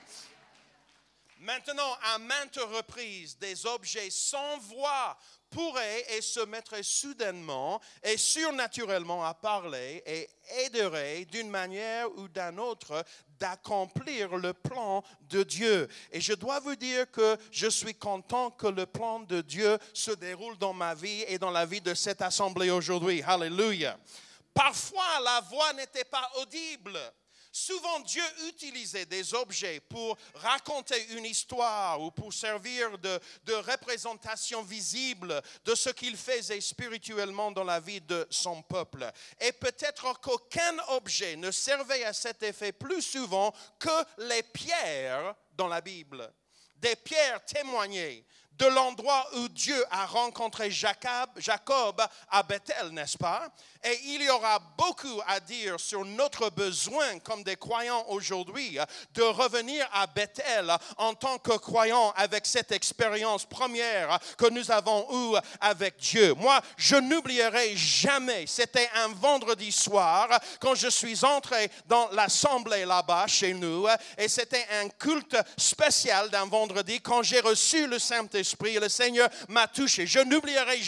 Maintenant, à maintes reprises, des objets sans voix pourraient et se mettraient soudainement et surnaturellement à parler et aideraient d'une manière ou d'une autre d'accomplir le plan de Dieu. Et je dois vous dire que je suis content que le plan de Dieu se déroule dans ma vie et dans la vie de cette assemblée aujourd'hui. Alléluia. Parfois, la voix n'était pas audible. Souvent, Dieu utilisait des objets pour raconter une histoire ou pour servir de représentation visible de ce qu'il faisait spirituellement dans la vie de son peuple. Et peut-être qu'aucun objet ne servait à cet effet plus souvent que les pierres dans la Bible. Des pierres témoignaient de l'endroit où Dieu a rencontré Jacob à Bethel, n'est-ce pas? Et il y aura beaucoup à dire sur notre besoin, comme des croyants aujourd'hui, de revenir à Bethel en tant que croyants avec cette expérience première que nous avons eue avec Dieu. Moi, je n'oublierai jamais, c'était un vendredi soir, quand je suis entré dans l'assemblée là-bas, chez nous, et c'était un culte spécial d'un vendredi, quand j'ai reçu le Saint-Esprit, le Seigneur m'a touché. Je n'oublierai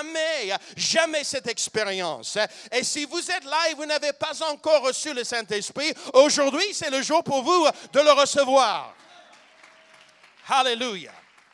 jamais cette expérience. Et si vous êtes là et vous n'avez pas encore reçu le Saint-Esprit, aujourd'hui, c'est le jour pour vous de le recevoir. Alléluia.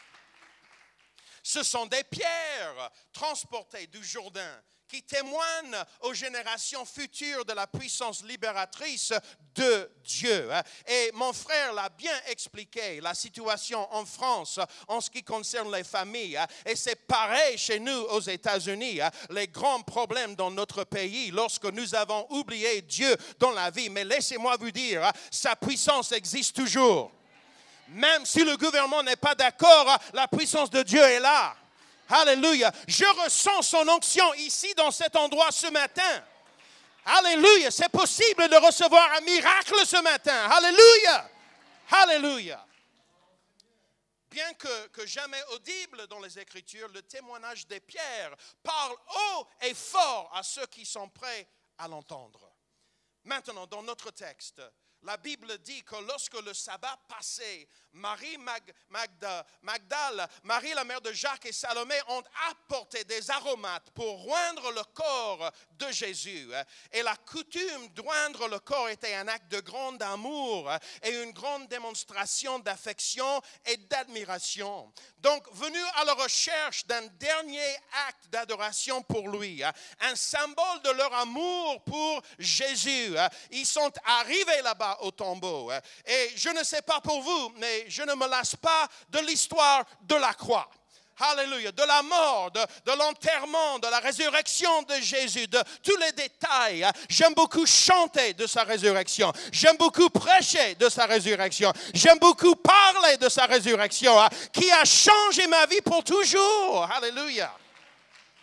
Ce sont des pierres transportées du Jourdain qui témoignent aux générations futures de la puissance libératrice de Dieu. Et mon frère l'a bien expliqué, la situation en France en ce qui concerne les familles. Et c'est pareil chez nous aux États-Unis. Les grands problèmes dans notre pays lorsque nous avons oublié Dieu dans la vie. Mais laissez-moi vous dire, sa puissance existe toujours. Même si le gouvernement n'est pas d'accord, la puissance de Dieu est là. Alléluia. Je ressens son onction ici dans cet endroit ce matin. Alléluia. C'est possible de recevoir un miracle ce matin. Alléluia. Alléluia. Bien que jamais audible dans les Écritures, le témoignage des pierres parle haut et fort à ceux qui sont prêts à l'entendre. Maintenant, dans notre texte, la Bible dit que lorsque le sabbat passait, Marie Magdale, Marie la mère de Jacques et Salomé ont apporté des aromates pour oindre le corps de Jésus. Et la coutume d'oindre le corps était un acte de grand amour et une grande démonstration d'affection et d'admiration. Donc, venus à la recherche d'un dernier acte d'adoration pour lui, un symbole de leur amour pour Jésus, ils sont arrivés là-bas au tombeau. Et je ne sais pas pour vous, mais je ne me lasse pas de l'histoire de la croix. Alléluia, de la mort, de l'enterrement, de la résurrection de Jésus, de tous les détails. J'aime beaucoup chanter de sa résurrection. J'aime beaucoup prêcher de sa résurrection. J'aime beaucoup parler de sa résurrection qui a changé ma vie pour toujours. Alléluia.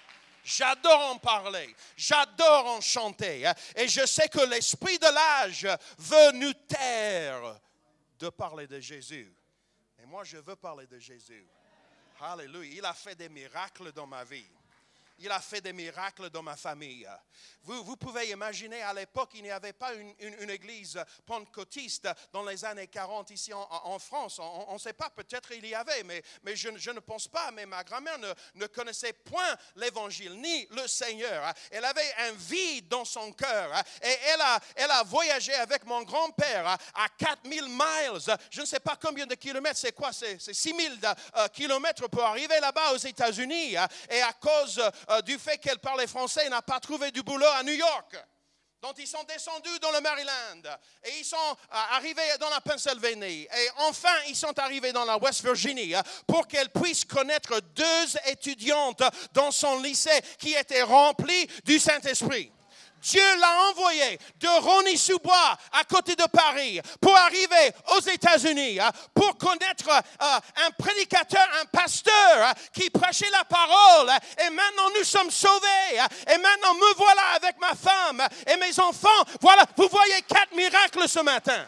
J'adore en parler. J'adore en chanter. Et je sais que l'esprit de l'âge veut nous taire de parler de Jésus. Et moi, je veux parler de Jésus. Alléluia. Il a fait des miracles dans ma vie. Il a fait des miracles dans ma famille. Vous pouvez imaginer, à l'époque, il n'y avait pas une église pentecôtiste dans les années 40 ici en France. On ne sait pas, peut-être il y avait, mais je ne pense pas. Mais ma grand-mère ne connaissait point l'évangile, ni le Seigneur. Elle avait un vide dans son cœur. Et elle a voyagé avec mon grand-père à 4000 miles. Je ne sais pas combien de kilomètres, c'est quoi? C'est 6000 kilomètres pour arriver là-bas aux États-Unis. Et à cause du fait qu'elle parlait français, elle n'a pas trouvé du boulot à New York. Donc ils sont descendus dans le Maryland et ils sont arrivés dans la Pennsylvanie. Et enfin, ils sont arrivés dans la West Virginie pour qu'elle puisse connaître 2 étudiantes dans son lycée qui étaient remplies du Saint-Esprit. Dieu l'a envoyé de Rosny-sous-Bois, à côté de Paris, pour arriver aux États-Unis, pour connaître un prédicateur, un pasteur qui prêchait la parole. Et maintenant, nous sommes sauvés. Et maintenant, me voilà avec ma femme et mes enfants. Voilà, vous voyez 4 miracles ce matin.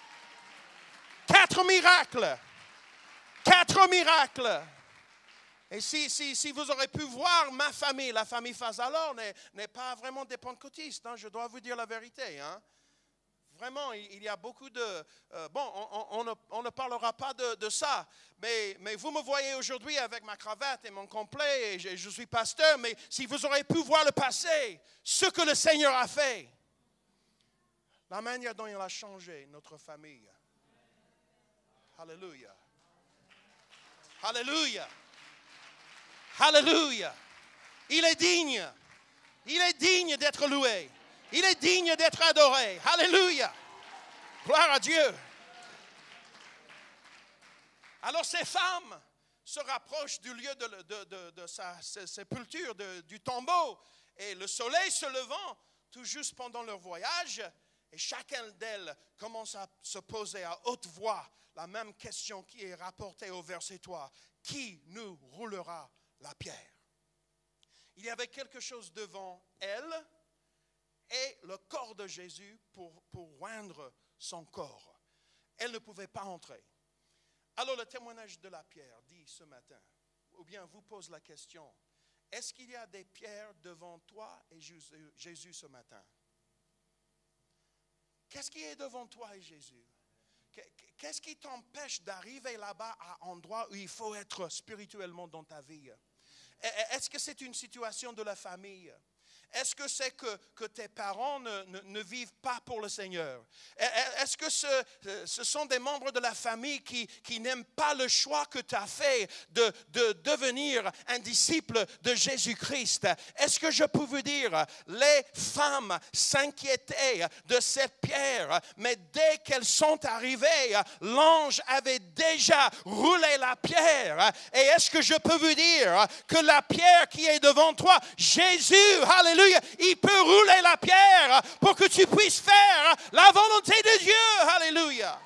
4 miracles. 4 miracles. Et si vous aurez pu voir ma famille, la famille Fazalor n'est pas vraiment des pentecôtistes, hein, je dois vous dire la vérité. Hein. Vraiment, il y a beaucoup de... on ne parlera pas de ça, mais vous me voyez aujourd'hui avec ma cravate et mon complet, et je suis pasteur, mais si vous aurez pu voir le passé, ce que le Seigneur a fait, la manière dont il a changé notre famille. Alléluia. Alléluia. Alléluia. Il est digne. Il est digne d'être loué. Il est digne d'être adoré. Alléluia. Gloire à Dieu. Alors ces femmes se rapprochent du lieu de sa sépulture, du tombeau. Et le soleil se levant, tout juste pendant leur voyage, et chacune d'elles commence à se poser à haute voix la même question qui est rapportée au verset 3. Qui nous roulera la pierre? Il y avait quelque chose devant elle et le corps de Jésus pour joindre son corps. Elle ne pouvait pas entrer. Alors le témoignage de la pierre dit ce matin, ou bien vous pose la question, est-ce qu'il y a des pierres devant toi et Jésus ce matin? Qu'est-ce qui est devant toi et Jésus? Qu'est-ce qui t'empêche d'arriver là-bas à un endroit où il faut être spirituellement dans ta vie? Est-ce que c'est une situation de la famille? Est-ce que c'est que tes parents ne vivent pas pour le Seigneur? Est-ce que ce sont des membres de la famille qui n'aiment pas le choix que tu as fait de devenir un disciple de Jésus-Christ? Est-ce que je peux vous dire, les femmes s'inquiétaient de cette pierre, mais dès qu'elles sont arrivées, l'ange avait déjà roulé la pierre. Et est-ce que je peux vous dire que la pierre qui est devant toi, Jésus, alléluia, il peut rouler la pierre pour que tu puisses faire la volonté de Dieu. Alléluia.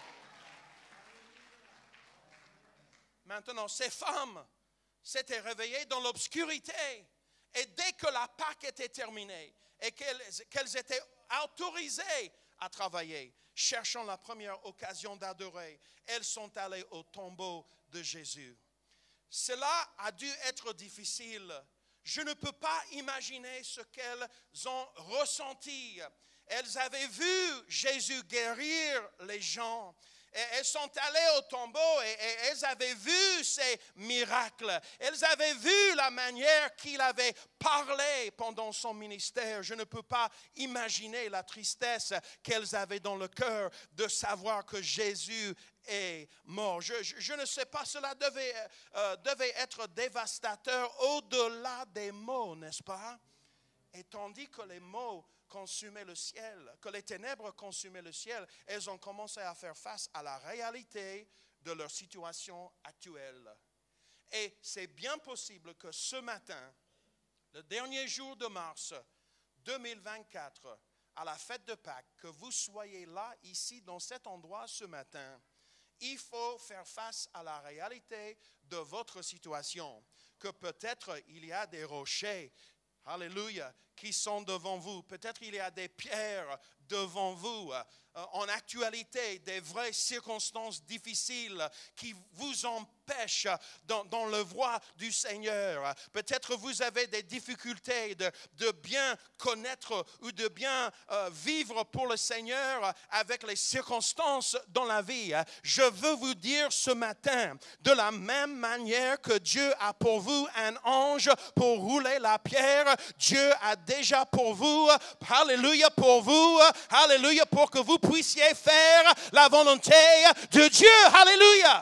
Maintenant, ces femmes s'étaient réveillées dans l'obscurité. Et dès que la Pâque était terminée et qu'elles étaient autorisées à travailler, cherchant la première occasion d'adorer, elles sont allées au tombeau de Jésus. Cela a dû être difficile. Je ne peux pas imaginer ce qu'elles ont ressenti. Elles avaient vu Jésus guérir les gens. Et elles sont allées au tombeau et elles avaient vu ces miracles. Elles avaient vu la manière qu'il avait parlé pendant son ministère. Je ne peux pas imaginer la tristesse qu'elles avaient dans le cœur de savoir que Jésus est mort. Je ne sais pas, cela devait être dévastateur au-delà des mots, n'est-ce pas? Et tandis que les mots consumaient le ciel, que les ténèbres consumaient le ciel, elles ont commencé à faire face à la réalité de leur situation actuelle. Et c'est bien possible que ce matin, le dernier jour de mars 2024, à la fête de Pâques, que vous soyez là, ici, dans cet endroit ce matin, il faut faire face à la réalité de votre situation, que peut-être il y a des rochers, Alléluia, qui sont devant vous. Peut-être il y a des pierres devant vous. En actualité, des vraies circonstances difficiles qui vous empêchent dans le voie du Seigneur. Peut-être vous avez des difficultés de bien connaître ou de bien vivre pour le Seigneur avec les circonstances dans la vie. Je veux vous dire ce matin, de la même manière que Dieu a pour vous un ange pour rouler la pierre, Dieu a déjà pour vous, alléluia, pour vous, alléluia, pour que vous puissiez faire la volonté de Dieu, alléluia.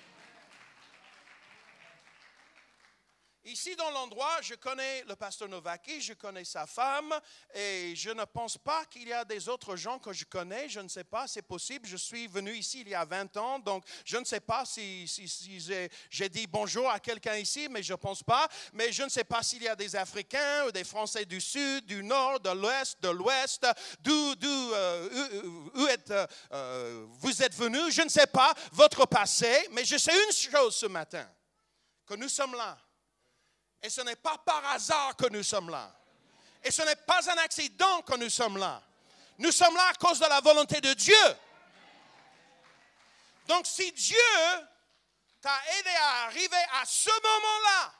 Ici dans l'endroit, je connais le pasteur Novaki, je connais sa femme et je ne pense pas qu'il y a des autres gens que je connais, je ne sais pas, c'est possible. Je suis venu ici il y a 20 ans, donc je ne sais pas si j'ai dit bonjour à quelqu'un ici, mais je ne pense pas. Mais je ne sais pas s'il y a des Africains ou des Français du Sud, du Nord, de l'Ouest, d'où vous êtes venus. Je ne sais pas votre passé, mais je sais une chose ce matin, que nous sommes là. Et ce n'est pas par hasard que nous sommes là. Et ce n'est pas un accident que nous sommes là. Nous sommes là à cause de la volonté de Dieu. Donc si Dieu t'a aidé à arriver à ce moment-là,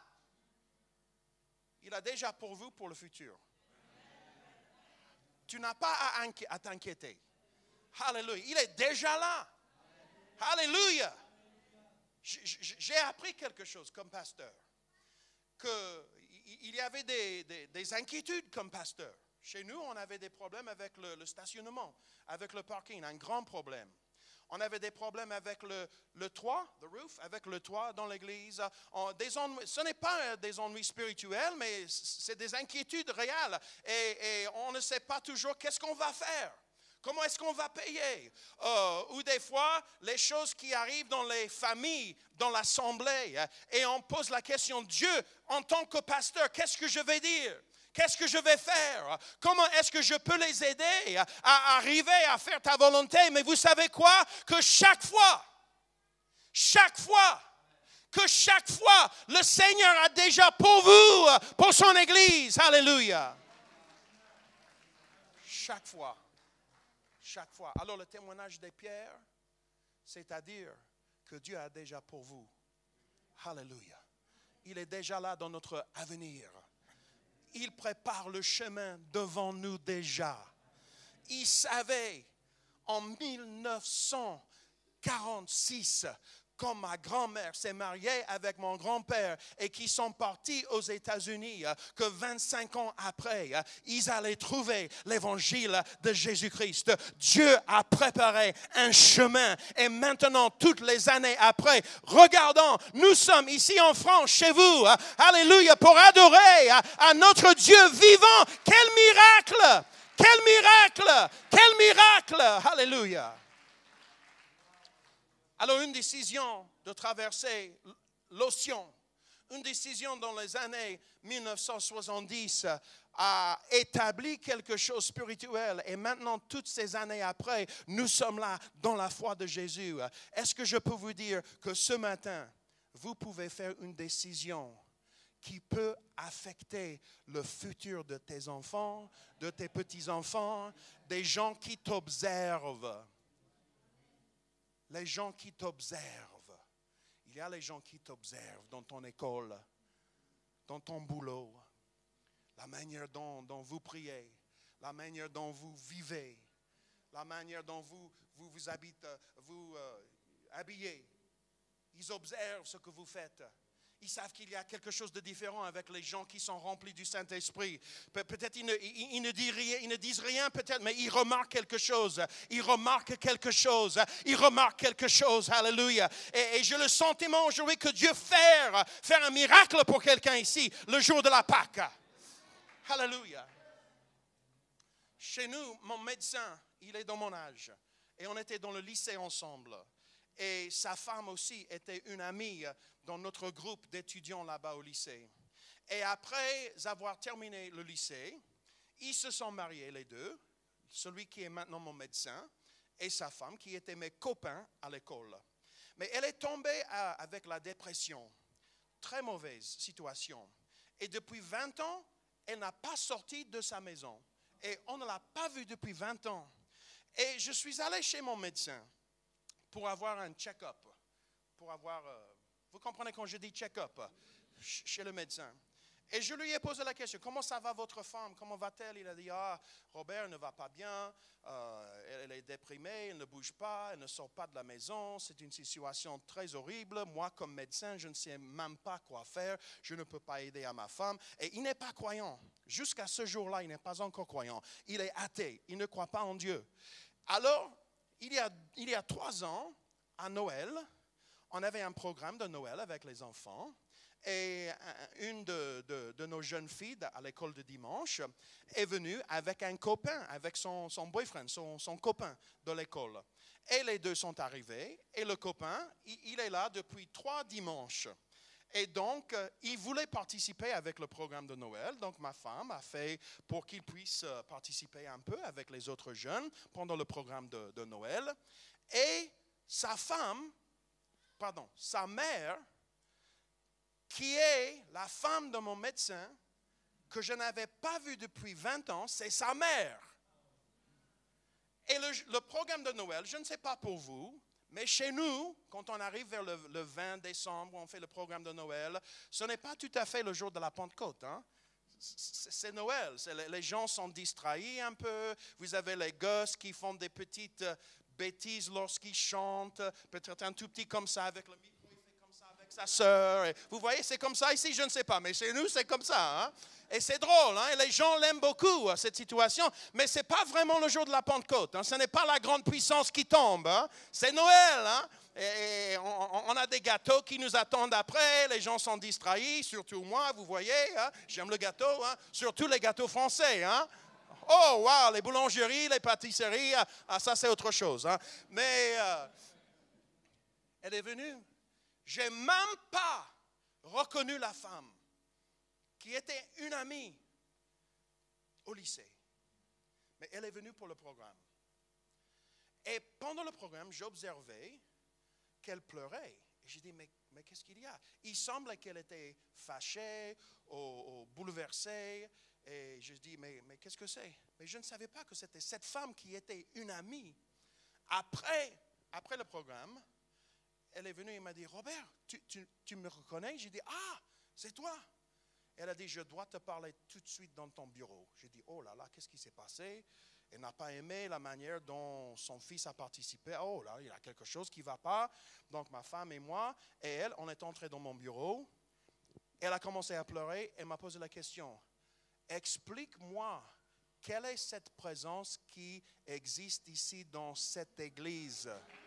il a déjà pour vous pour le futur. Tu n'as pas à t'inquiéter. Alléluia. Il est déjà là. Alléluia. J'ai appris quelque chose comme pasteur. Qu'il y avait des inquiétudes comme pasteur. Chez nous, on avait des problèmes avec le stationnement, avec le parking, un grand problème. On avait des problèmes avec le toit, the roof, avec le toit dans l'église. Ce n'est pas des ennuis spirituels, mais c'est des inquiétudes réelles. Et on ne sait pas toujours qu'est-ce qu'on va faire. Comment est-ce qu'on va payer? Ou des fois, les choses qui arrivent dans les familles, dans l'assemblée, et on pose la question, Dieu, en tant que pasteur, qu'est-ce que je vais dire? Qu'est-ce que je vais faire? Comment est-ce que je peux les aider à arriver à faire ta volonté? Mais vous savez quoi? Que chaque fois, le Seigneur a déjà pour vous, pour son Église. Alléluia. Chaque fois. Alors le témoignage des pierres, c'est-à-dire que Dieu a déjà pour vous. Alléluia. Il est déjà là dans notre avenir. Il prépare le chemin devant nous déjà. Il savait en 1946, quand ma grand-mère s'est mariée avec mon grand-père et qui sont partis aux États-Unis, que 25 ans après, ils allaient trouver l'évangile de Jésus-Christ. Dieu a préparé un chemin et maintenant, toutes les années après, regardons, nous sommes ici en France, chez vous, alléluia, pour adorer à notre Dieu vivant. Quel miracle! Quel miracle! Quel miracle! Alléluia! Alors, une décision de traverser l'océan, une décision dans les années 1970 a établi quelque chose de spirituel. Et maintenant, toutes ces années après, nous sommes là dans la foi de Jésus. Est-ce que je peux vous dire que ce matin, vous pouvez faire une décision qui peut affecter le futur de tes enfants, de tes petits-enfants, des gens qui t'observent? Les gens qui t'observent. Il y a les gens qui t'observent dans ton école, dans ton boulot, la manière dont vous priez, la manière dont vous vivez, la manière dont vous habillez. Ils observent ce que vous faites. Ils savent qu'il y a quelque chose de différent avec les gens qui sont remplis du Saint-Esprit. Peut-être ils ne disent rien, peut-être, mais ils remarquent quelque chose. Ils remarquent quelque chose. Alléluia. Et j'ai le sentiment aujourd'hui que Dieu faire un miracle pour quelqu'un ici, le jour de la Pâque. Alléluia. Chez nous, mon médecin, il est dans mon âge. Et on était dans le lycée ensemble. Et sa femme aussi était une amie dans notre groupe d'étudiants là-bas au lycée. Et après avoir terminé le lycée, ils se sont mariés les deux, celui qui est maintenant mon médecin et sa femme qui étaient mes copains à l'école. Mais elle est tombée avec la dépression, très mauvaise situation. Et depuis 20 ans, elle n'a pas sorti de sa maison. Et on ne l'a pas vue depuis 20 ans. Et je suis allé chez mon médecin pour avoir un check-up. Pour avoir, vous comprenez quand je dis check-up, chez le médecin. Et je lui ai posé la question, comment ça va votre femme? Comment va-t-elle? Il a dit, Robert ne va pas bien, elle est déprimée, elle ne bouge pas, elle ne sort pas de la maison, c'est une situation très horrible. Moi, comme médecin, je ne sais même pas quoi faire, je ne peux pas aider à ma femme. Et il n'est pas croyant. Jusqu'à ce jour-là, il n'est pas encore croyant. Il est athée, il ne croit pas en Dieu. Alors, il y a 3 ans, à Noël, on avait un programme de Noël avec les enfants. Et une de nos jeunes filles à l'école de dimanche est venue avec un copain, avec son boyfriend, son copain de l'école. Et les deux sont arrivés. Et le copain, il est là depuis 3 dimanches. Et donc, il voulait participer avec le programme de Noël. Donc, ma femme a fait pour qu'il puisse participer un peu avec les autres jeunes pendant le programme de Noël. Et sa mère, qui est la femme de mon médecin, que je n'avais pas vue depuis 20 ans, c'est sa mère. Et le programme de Noël, je ne sais pas pour vous, mais chez nous, quand on arrive vers le 20 décembre, on fait le programme de Noël, ce n'est pas tout à fait le jour de la Pentecôte, hein? C'est Noël, les gens sont distraits un peu, vous avez les gosses qui font des petites bêtises lorsqu'ils chantent, peut-être un tout petit comme ça avec le micro. Sa sœur, vous voyez, c'est comme ça ici, je ne sais pas, mais chez nous, c'est comme ça. Hein? Et c'est drôle, hein? Et les gens l'aiment beaucoup, cette situation, mais ce n'est pas vraiment le jour de la Pentecôte. Hein? Ce n'est pas la grande puissance qui tombe. Hein? C'est Noël. Hein? Et on a des gâteaux qui nous attendent après, les gens sont distraits, surtout moi, vous voyez, hein? J'aime le gâteau, hein? Surtout les gâteaux français. Hein? Oh, wow, les boulangeries, les pâtisseries, ça c'est autre chose. Hein? Mais elle est venue. Je n'ai même pas reconnu la femme qui était une amie au lycée. Mais elle est venue pour le programme. Et pendant le programme, j'observais qu'elle pleurait. Et j'ai dit, mais qu'est-ce qu'il y a? Il semblait qu'elle était fâchée ou bouleversée. Et je dis, mais qu'est-ce que c'est? Mais je ne savais pas que c'était cette femme qui était une amie. Après le programme, elle est venue et m'a dit, Robert, tu me reconnais? J'ai dit, c'est toi. Elle a dit, je dois te parler tout de suite dans ton bureau. J'ai dit, oh là là, qu'est-ce qui s'est passé? Elle n'a pas aimé la manière dont son fils a participé. Oh là, il y a quelque chose qui ne va pas. Donc ma femme et moi, et elle, on est entrés dans mon bureau. Elle a commencé à pleurer. Elle m'a posé la question, explique-moi, quelle est cette présence qui existe ici dans cette église?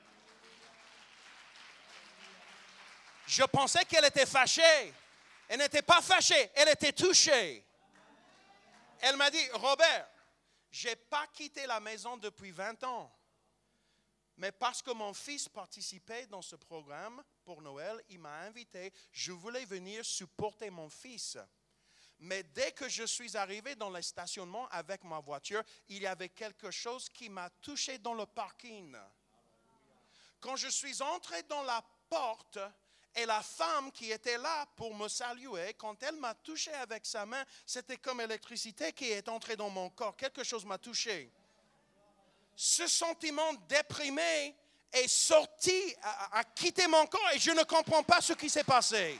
Je pensais qu'elle était fâchée. Elle n'était pas fâchée, elle était touchée. Elle m'a dit, Robert, je n'ai pas quitté la maison depuis 20 ans. Mais parce que mon fils participait dans ce programme pour Noël, il m'a invité. Je voulais venir supporter mon fils. Mais dès que je suis arrivé dans le stationnement avec ma voiture, il y avait quelque chose qui m'a touché dans le parking. Quand je suis entré dans la porte, et la femme qui était là pour me saluer, quand elle m'a touché avec sa main, c'était comme l'électricité qui est entrée dans mon corps. Quelque chose m'a touché. Ce sentiment déprimé est sorti, a quitté mon corps et je ne comprends pas ce qui s'est passé.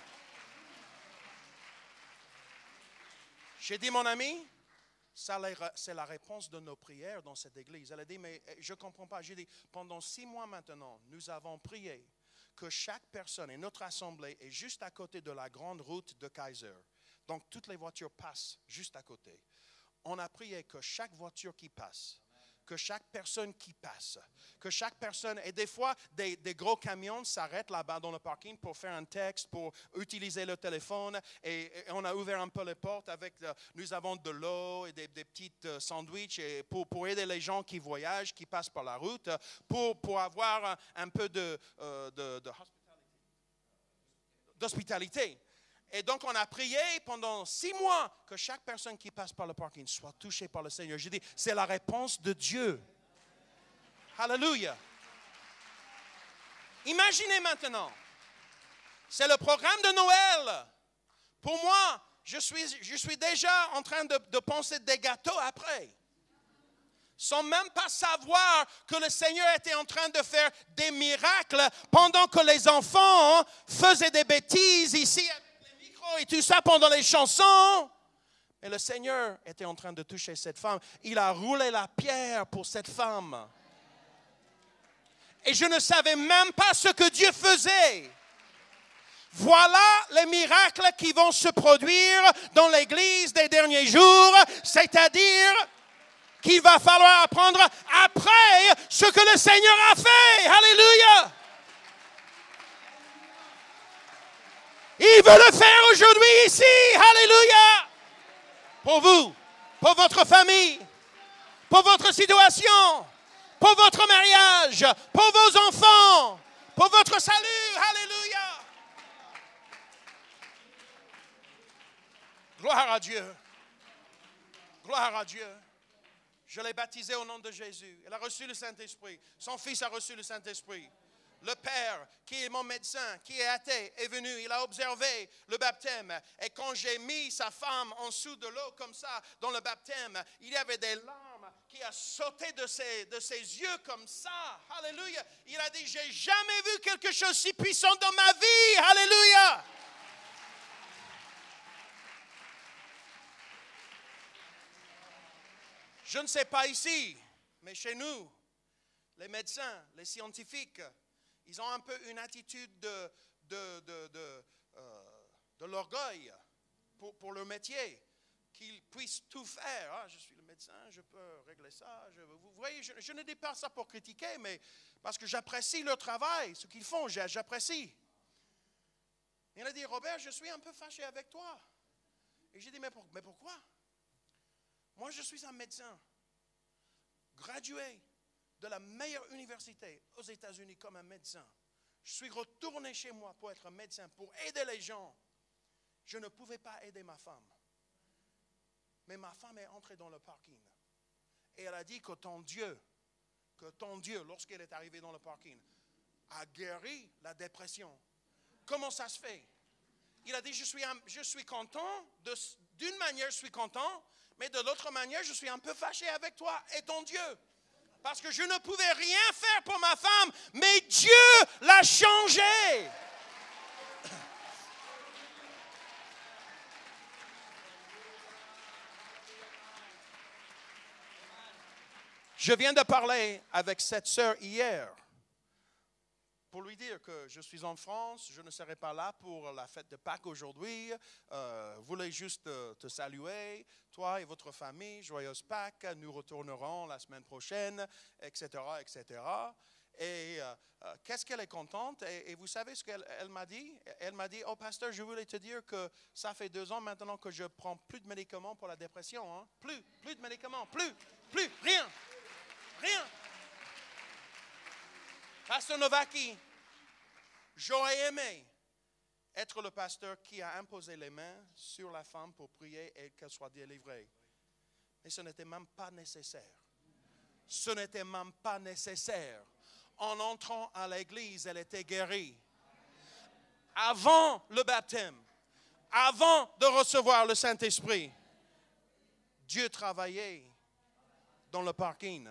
J'ai dit, mon ami, c'est la réponse de nos prières dans cette église. Elle a dit, mais je ne comprends pas. J'ai dit, pendant 6 mois maintenant, nous avons prié que chaque personne, et notre assemblée est juste à côté de la grande route de Kaiser. Donc, toutes les voitures passent juste à côté. On a prié que chaque voiture qui passe, que chaque personne qui passe, que chaque personne, et des fois, des gros camions s'arrêtent là-bas dans le parking pour faire un texte, pour utiliser le téléphone, et on a ouvert un peu les portes avec, nous avons de l'eau et des petites sandwichs et pour aider les gens qui voyagent, qui passent par la route, pour avoir un peu d'hospitalité. Et donc, on a prié pendant 6 mois que chaque personne qui passe par le parking soit touchée par le Seigneur. Je dis, c'est la réponse de Dieu. Alléluia. Imaginez maintenant, c'est le programme de Noël. Pour moi, je suis déjà en train de penser des gâteaux après. Sans même pas savoir que le Seigneur était en train de faire des miracles pendant que les enfants faisaient des bêtises ici avec les micros et tout ça pendant les chansons. Et le Seigneur était en train de toucher cette femme. Il a roulé la pierre pour cette femme. Et je ne savais même pas ce que Dieu faisait. Voilà les miracles qui vont se produire dans l'Église des derniers jours, c'est-à-dire qu'il va falloir apprendre après ce que le Seigneur a fait. Alléluia! Il veut le faire aujourd'hui ici. Alléluia! Pour vous, pour votre famille, pour votre situation, pour votre mariage, pour vos enfants, pour votre salut. Alléluia! Gloire à Dieu. Gloire à Dieu. Je l'ai baptisé au nom de Jésus. Elle a reçu le Saint-Esprit. Son fils a reçu le Saint-Esprit. Le Père, qui est mon médecin, qui est athée, est venu. Il a observé le baptême. Et quand j'ai mis sa femme en dessous de l'eau comme ça, dans le baptême, il y avait des larmes qui a sauté de ses yeux comme ça. Alléluia. Il a dit, j'ai jamais vu quelque chose si puissant dans ma vie. Alléluia. Je ne sais pas ici, mais chez nous, les médecins, les scientifiques, ils ont un peu une attitude de l'orgueil pour leur métier, qu'ils puissent tout faire. Ah, je suis le médecin, je peux régler ça. Vous voyez, je ne dis pas ça pour critiquer, mais parce que j'apprécie leur travail, ce qu'ils font, j'apprécie. Il a dit, Robert, je suis un peu fâché avec toi. Et j'ai dit, mais pourquoi? Moi, je suis un médecin, gradué de la meilleure université aux États-Unis comme un médecin. Je suis retourné chez moi pour être un médecin, pour aider les gens. Je ne pouvais pas aider ma femme. Mais ma femme est entrée dans le parking. Et elle a dit que ton Dieu, lorsqu'elle est arrivée dans le parking, a guéri la dépression. Comment ça se fait? Il a dit, je suis content, d'une manière je suis content, mais de l'autre manière, je suis un peu fâché avec toi et ton Dieu. Parce que je ne pouvais rien faire pour ma femme, mais Dieu l'a changé. Je viens de parler avec cette sœur hier pour lui dire que je suis en France, je ne serai pas là pour la fête de Pâques aujourd'hui. Voulais juste te saluer, toi et votre famille, joyeuse Pâques. Nous retournerons la semaine prochaine, etc., etc. Et qu'est-ce qu'elle est contente. Et vous savez ce qu'elle m'a dit? Elle m'a dit, oh pasteur, je voulais te dire que ça fait 2 ans maintenant que je prends plus de médicaments pour la dépression. Hein? Plus de médicaments, plus, rien. Pasteur Novaki, j'aurais aimé être le pasteur qui a imposé les mains sur la femme pour prier et qu'elle soit délivrée. Mais ce n'était même pas nécessaire. Ce n'était même pas nécessaire. En entrant à l'église, elle était guérie. Avant le baptême, avant de recevoir le Saint-Esprit, Dieu travaillait dans le parking.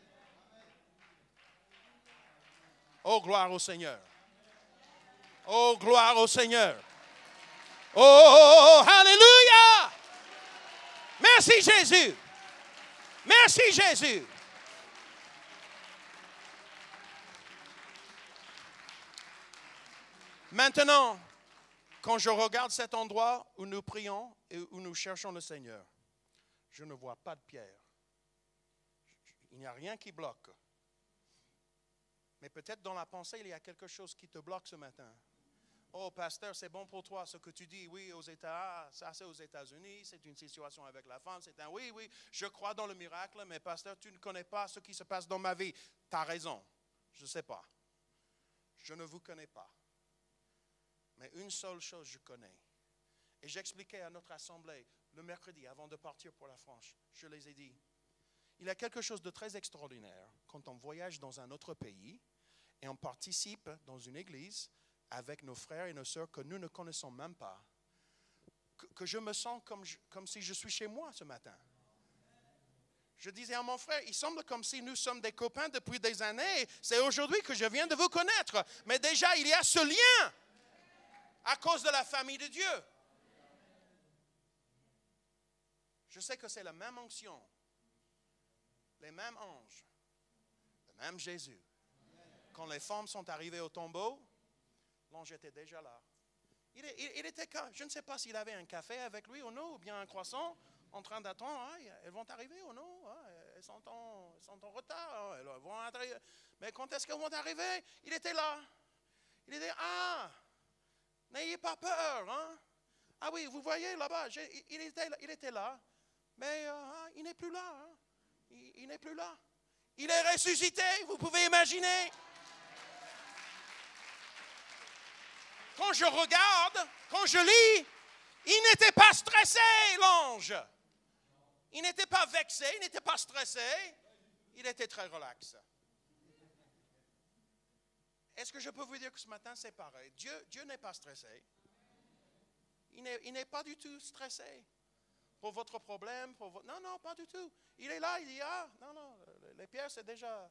Oh, gloire au Seigneur. Oh, gloire au Seigneur. Oh, alléluia. Merci Jésus. Merci Jésus. Maintenant, quand je regarde cet endroit où nous prions et où nous cherchons le Seigneur, je ne vois pas de pierre. Il n'y a rien qui bloque. Mais peut-être dans la pensée, il y a quelque chose qui te bloque ce matin. Oh, pasteur, c'est bon pour toi ce que tu dis. Oui, aux États, ça c'est aux États-Unis, c'est une situation avec la femme. C'est un oui, je crois dans le miracle, mais pasteur, tu ne connais pas ce qui se passe dans ma vie. Tu as raison, je ne sais pas. Je ne vous connais pas. Mais une seule chose je connais. Et j'expliquais à notre assemblée le mercredi avant de partir pour la France. Je les ai dit, il y a quelque chose de très extraordinaire quand on voyage dans un autre pays et on participe dans une église avec nos frères et nos sœurs que nous ne connaissons même pas, que je me sens comme si je suis chez moi ce matin. Je disais à mon frère, il semble comme si nous sommes des copains depuis des années. C'est aujourd'hui que je viens de vous connaître. Mais déjà, il y a ce lien à cause de la famille de Dieu. Je sais que c'est la même onction, les mêmes anges, le même Jésus. Quand les femmes sont arrivées au tombeau, l'ange était déjà là. Il était, je ne sais pas s'il avait un café avec lui ou non, ou bien un croissant, en train d'attendre. Hein, elles vont arriver ou non, hein, elles sont en retard. Hein, elles vont arriver. Mais quand est-ce qu'elles vont arriver? Il était là. Il était, n'ayez pas peur. Hein? Ah oui, vous voyez là-bas, il était là. Mais il n'est plus là. Hein? Il n'est plus là. Il est ressuscité, vous pouvez imaginer. Quand je regarde, quand je lis, il n'était pas stressé, l'ange. Il n'était pas vexé, il n'était pas stressé. Il était très relax. Est-ce que je peux vous dire que ce matin, c'est pareil? Dieu n'est pas stressé. Il n'est pas du tout stressé. Pour votre problème, non, pas du tout. Il est là, il dit, non, les pierres, c'est déjà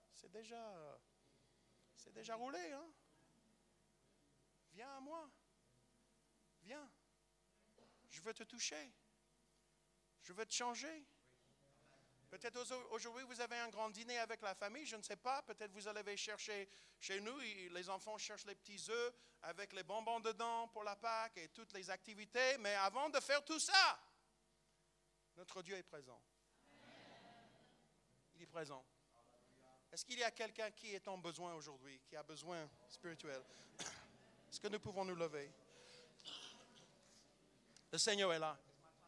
roulé, hein. Viens à moi. Viens. Je veux te toucher. Je veux te changer. Peut-être aujourd'hui, vous avez un grand dîner avec la famille, je ne sais pas. Peut-être vous allez chercher chez nous, les enfants cherchent les petits œufs avec les bonbons dedans pour la Pâque et toutes les activités. Mais avant de faire tout ça, notre Dieu est présent. Il est présent. Est-ce qu'il y a quelqu'un qui est en besoin aujourd'hui, qui a besoin spirituel? Est-ce que nous pouvons nous lever? Le Seigneur est là.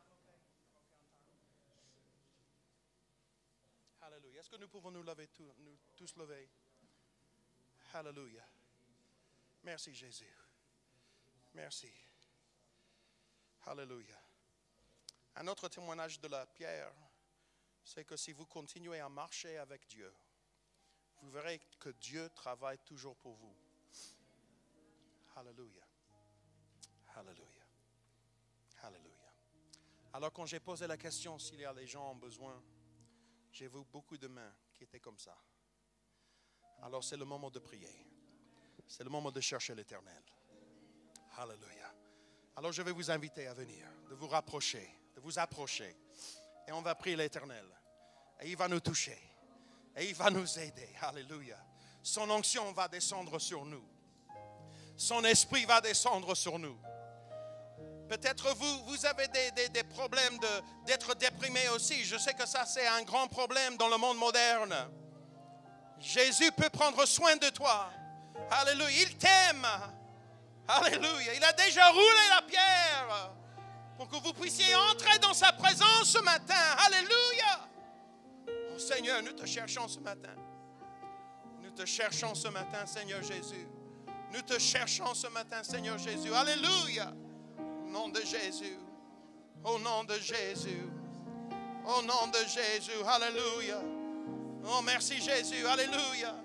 Alléluia. Est-ce que nous pouvons nous lever, nous tous lever? Alléluia. Merci Jésus. Merci. Alléluia. Un autre témoignage de la pierre, c'est que si vous continuez à marcher avec Dieu, vous verrez que Dieu travaille toujours pour vous. Alléluia. Alléluia. Alléluia. Alors quand j'ai posé la question s'il y a des gens en besoin, j'ai vu beaucoup de mains qui étaient comme ça. Alors c'est le moment de prier. C'est le moment de chercher l'Éternel. Alléluia. Alors je vais vous inviter à venir, de vous rapprocher, de vous approcher. Et on va prier l'Éternel. Et il va nous toucher. Et il va nous aider. Alléluia. Son onction va descendre sur nous. Son esprit va descendre sur nous. Peut-être vous avez des problèmes d'être déprimé aussi. Je sais que ça, c'est un grand problème dans le monde moderne. Jésus peut prendre soin de toi. Alléluia. Il t'aime. Alléluia. Il a déjà roulé la pierre pour que vous puissiez entrer dans sa présence ce matin. Alléluia. Oh Seigneur, nous te cherchons ce matin. Nous te cherchons ce matin, Seigneur Jésus. Nous te cherchons ce matin, Seigneur Jésus. Alléluia. Au nom de Jésus. Au nom de Jésus. Au nom de Jésus. Alléluia. Oh, merci Jésus. Alléluia.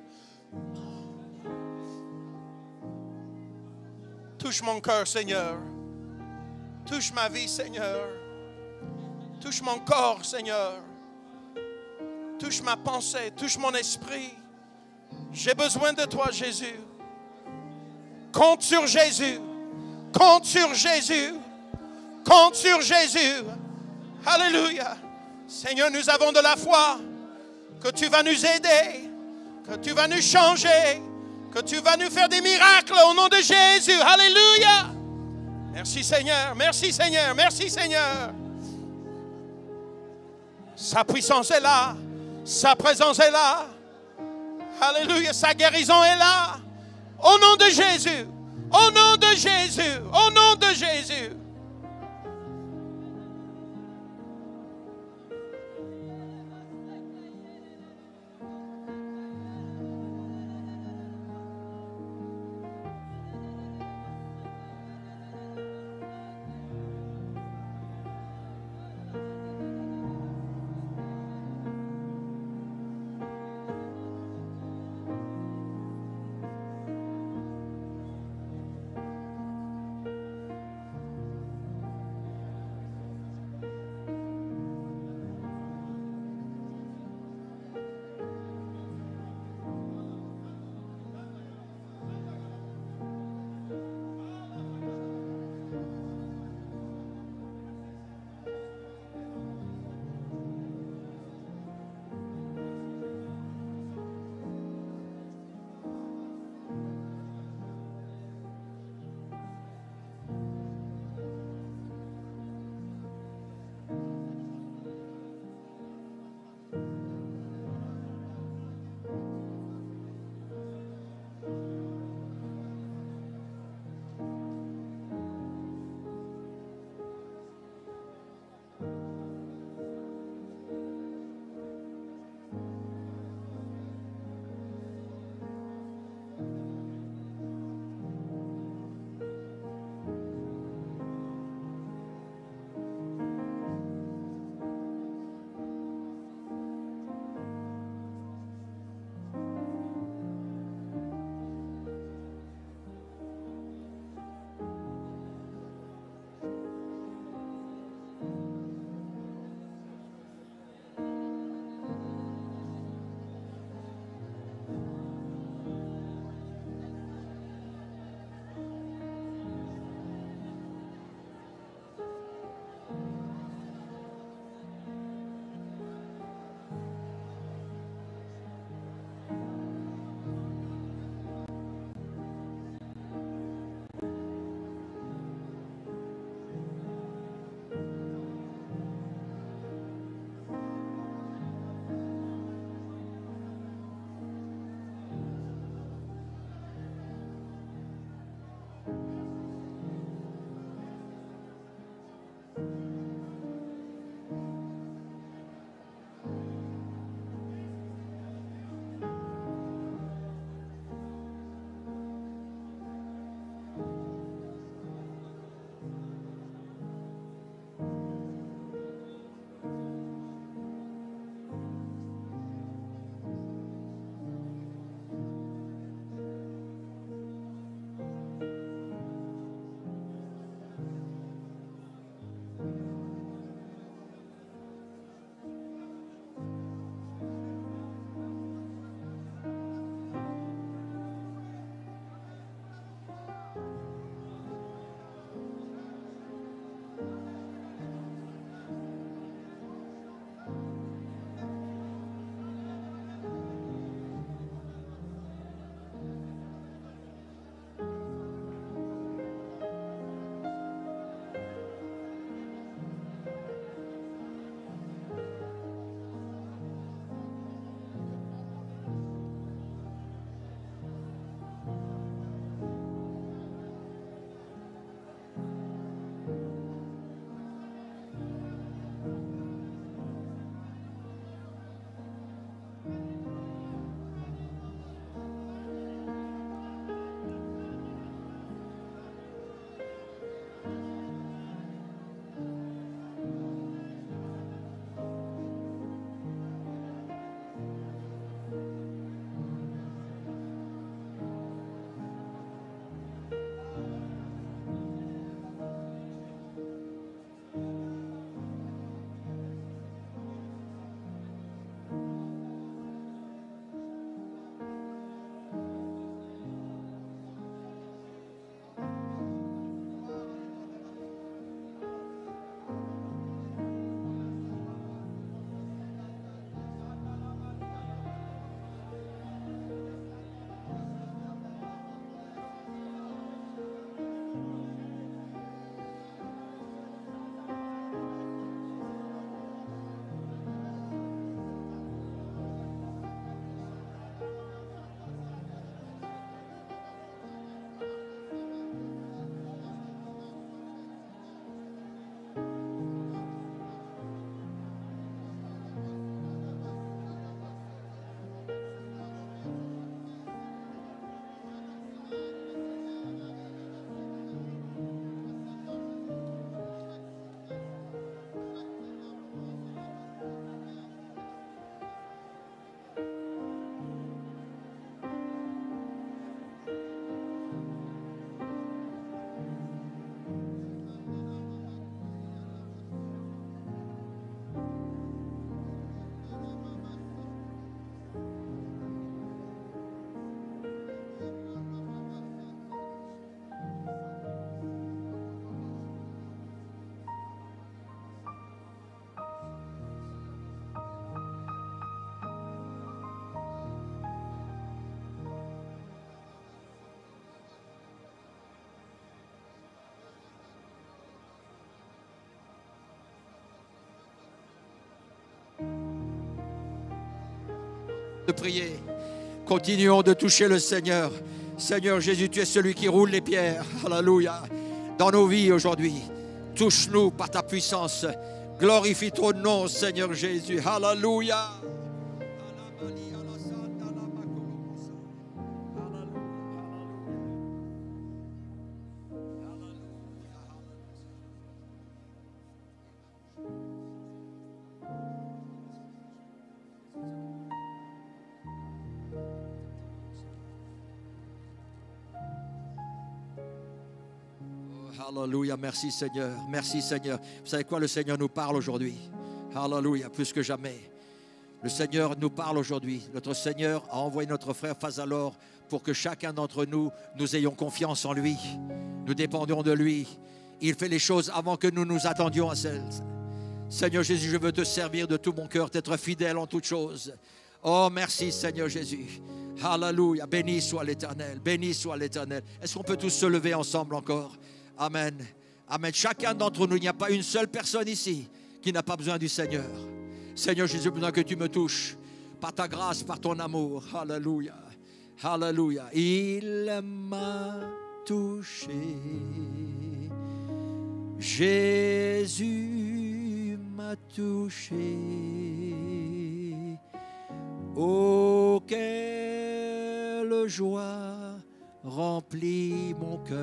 Touche mon cœur, Seigneur. Touche ma vie, Seigneur. Touche mon corps, Seigneur. Touche ma pensée. Touche mon esprit. J'ai besoin de toi, Jésus. Compte sur Jésus. Compte sur Jésus. Compte sur Jésus. Alléluia. Seigneur, nous avons de la foi que tu vas nous aider, que tu vas nous changer, que tu vas nous faire des miracles au nom de Jésus. Alléluia. Merci Seigneur. Merci Seigneur. Merci Seigneur. Sa puissance est là. Sa présence est là. Alléluia. Sa guérison est là. Au nom de Jésus. Au nom de Jésus. Au nom de Jésus. de prier. Continuons de toucher le Seigneur. Seigneur Jésus, tu es celui qui roule les pierres. Alléluia. Dans nos vies aujourd'hui, touche-nous par ta puissance. Glorifie ton nom, Seigneur Jésus. Alléluia. Alléluia, merci Seigneur, merci Seigneur. Vous savez quoi, le Seigneur nous parle aujourd'hui. Alléluia, plus que jamais. Le Seigneur nous parle aujourd'hui. Notre Seigneur a envoyé notre frère Fazalor pour que chacun d'entre nous, nous ayons confiance en lui. Nous dépendons de lui. Il fait les choses avant que nous nous attendions à celles. Seigneur Jésus, je veux te servir de tout mon cœur, t'être fidèle en toutes choses. Oh, merci Seigneur Jésus. Alléluia, béni soit l'Éternel, béni soit l'Éternel. Est-ce qu'on peut tous se lever ensemble encore? Amen. Amen. Chacun d'entre nous, il n'y a pas une seule personne ici qui n'a pas besoin du Seigneur. Seigneur Jésus, j'ai besoin que tu me touches par ta grâce, par ton amour. Alléluia. Alléluia. Il m'a touché. Jésus m'a touché. Oh, quelle joie remplit mon cœur.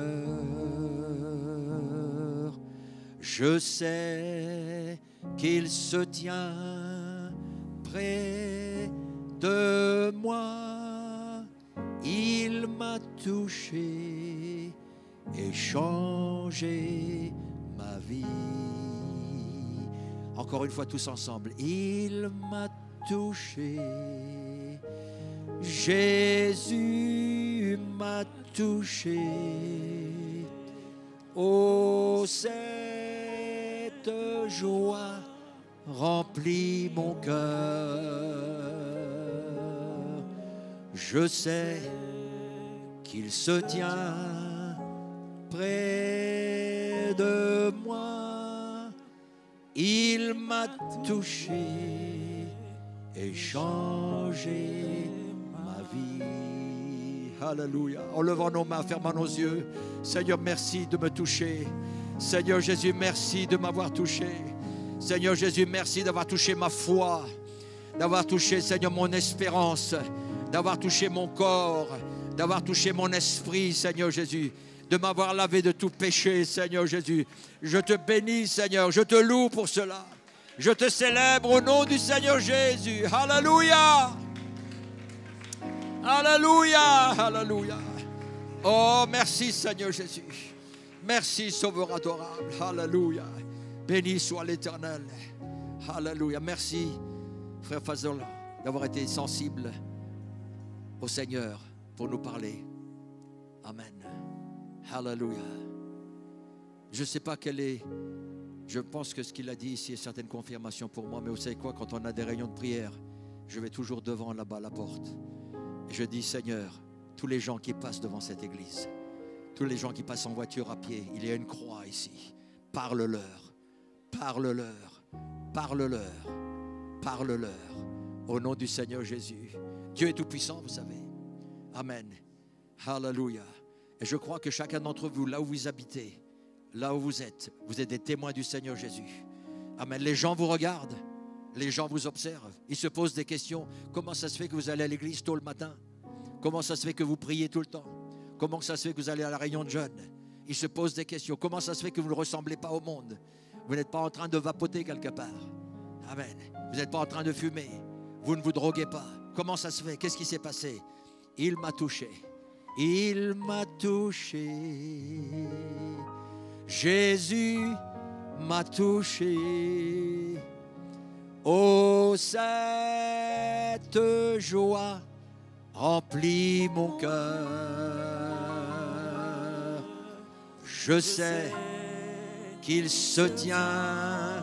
Je sais qu'il se tient près de moi. Il m'a touché et changé ma vie. Encore une fois tous ensemble. Il m'a touché. Jésus m'a touché. Oh, cette joie remplit mon cœur. Je sais qu'il se tient près de moi. Il m'a touché et changé ma vie. Alléluia. En levant nos mains, fermant nos yeux. Seigneur, merci de me toucher. Seigneur Jésus, merci de m'avoir touché. Seigneur Jésus, merci d'avoir touché ma foi, d'avoir touché, Seigneur, mon espérance, d'avoir touché mon corps, d'avoir touché mon esprit, Seigneur Jésus, de m'avoir lavé de tout péché, Seigneur Jésus. Je te bénis, Seigneur, je te loue pour cela. Je te célèbre au nom du Seigneur Jésus. Alléluia. Alléluia. Alléluia. Oh, merci Seigneur Jésus. Merci Sauveur adorable. Alléluia. Béni soit l'Éternel. Alléluia. Merci frère Fazol d'avoir été sensible au Seigneur pour nous parler. Amen. Alléluia. Je ne sais pas quelle est... Je pense que ce qu'il a dit ici est certaine confirmation pour moi. Mais vous savez quoi, quand on a des réunions de prière, je vais toujours devant là-bas à la porte. Et je dis, Seigneur, tous les gens qui passent devant cette église, tous les gens qui passent en voiture, à pied, il y a une croix ici. Parle-leur, parle-leur, parle-leur, parle-leur. Au nom du Seigneur Jésus. Dieu est tout-puissant, vous savez. Amen. Alléluia. Et je crois que chacun d'entre vous, là où vous habitez, là où vous êtes des témoins du Seigneur Jésus. Amen. Les gens vous regardent, les gens vous observent, ils se posent des questions. Comment ça se fait que vous allez à l'église tôt le matin? Comment ça se fait que vous priez tout le temps? Comment ça se fait que vous allez à la réunion de jeunes? Ils se posent des questions. Comment ça se fait que vous ne ressemblez pas au monde? Vous n'êtes pas en train de vapoter quelque part. Amen. Vous n'êtes pas en train de fumer. Vous ne vous droguez pas. Comment ça se fait? Qu'est-ce qui s'est passé? Il m'a touché. Il m'a touché. Jésus m'a touché. Oh, cette joie remplit mon cœur. Je sais qu'il se tient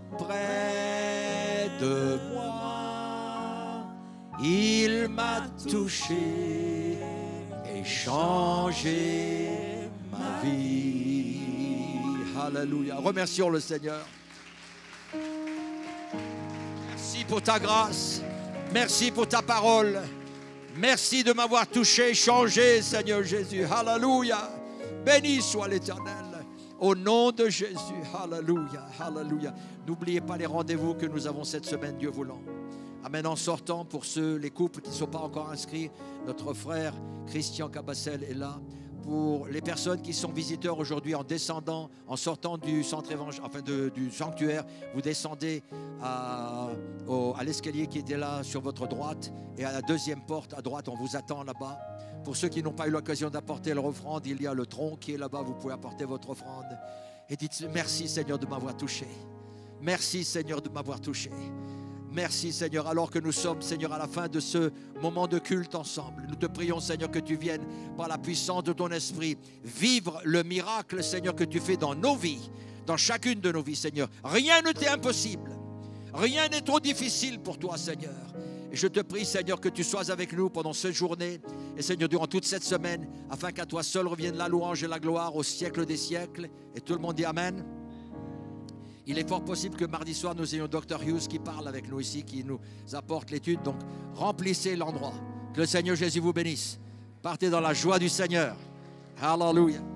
près de moi. Il m'a touché et changé ma vie. Alléluia. Remercions le Seigneur. Merci pour ta grâce. Merci pour ta parole. Merci de m'avoir touché, changé, Seigneur Jésus. Alléluia. Béni soit l'Éternel. Au nom de Jésus. Alléluia. Alléluia. N'oubliez pas les rendez-vous que nous avons cette semaine, Dieu voulant. Amen. En sortant, pour les couples qui ne sont pas encore inscrits, notre frère Christian Cabassel est là. Pour les personnes qui sont visiteurs aujourd'hui, en descendant, en sortant du centre du sanctuaire, vous descendez à l'escalier qui était là sur votre droite, et à la deuxième porte à droite, on vous attend là-bas. Pour ceux qui n'ont pas eu l'occasion d'apporter leur offrande, il y a le tronc qui est là-bas, vous pouvez apporter votre offrande. Et dites merci Seigneur de m'avoir touché. Merci Seigneur de m'avoir touché. Merci Seigneur, alors que nous sommes Seigneur à la fin de ce moment de culte ensemble. Nous te prions Seigneur que tu viennes par la puissance de ton esprit vivre le miracle Seigneur que tu fais dans nos vies, dans chacune de nos vies Seigneur. Rien ne t'est impossible, rien n'est trop difficile pour toi Seigneur. Et je te prie Seigneur que tu sois avec nous pendant cette journée et Seigneur durant toute cette semaine, afin qu'à toi seul revienne la louange et la gloire au siècle des siècles. Et tout le monde dit Amen. Il est fort possible que mardi soir, nous ayons Dr. Hughes qui parle avec nous ici, qui nous apporte l'étude. Donc, remplissez l'endroit. Que le Seigneur Jésus vous bénisse. Partez dans la joie du Seigneur. Hallelujah.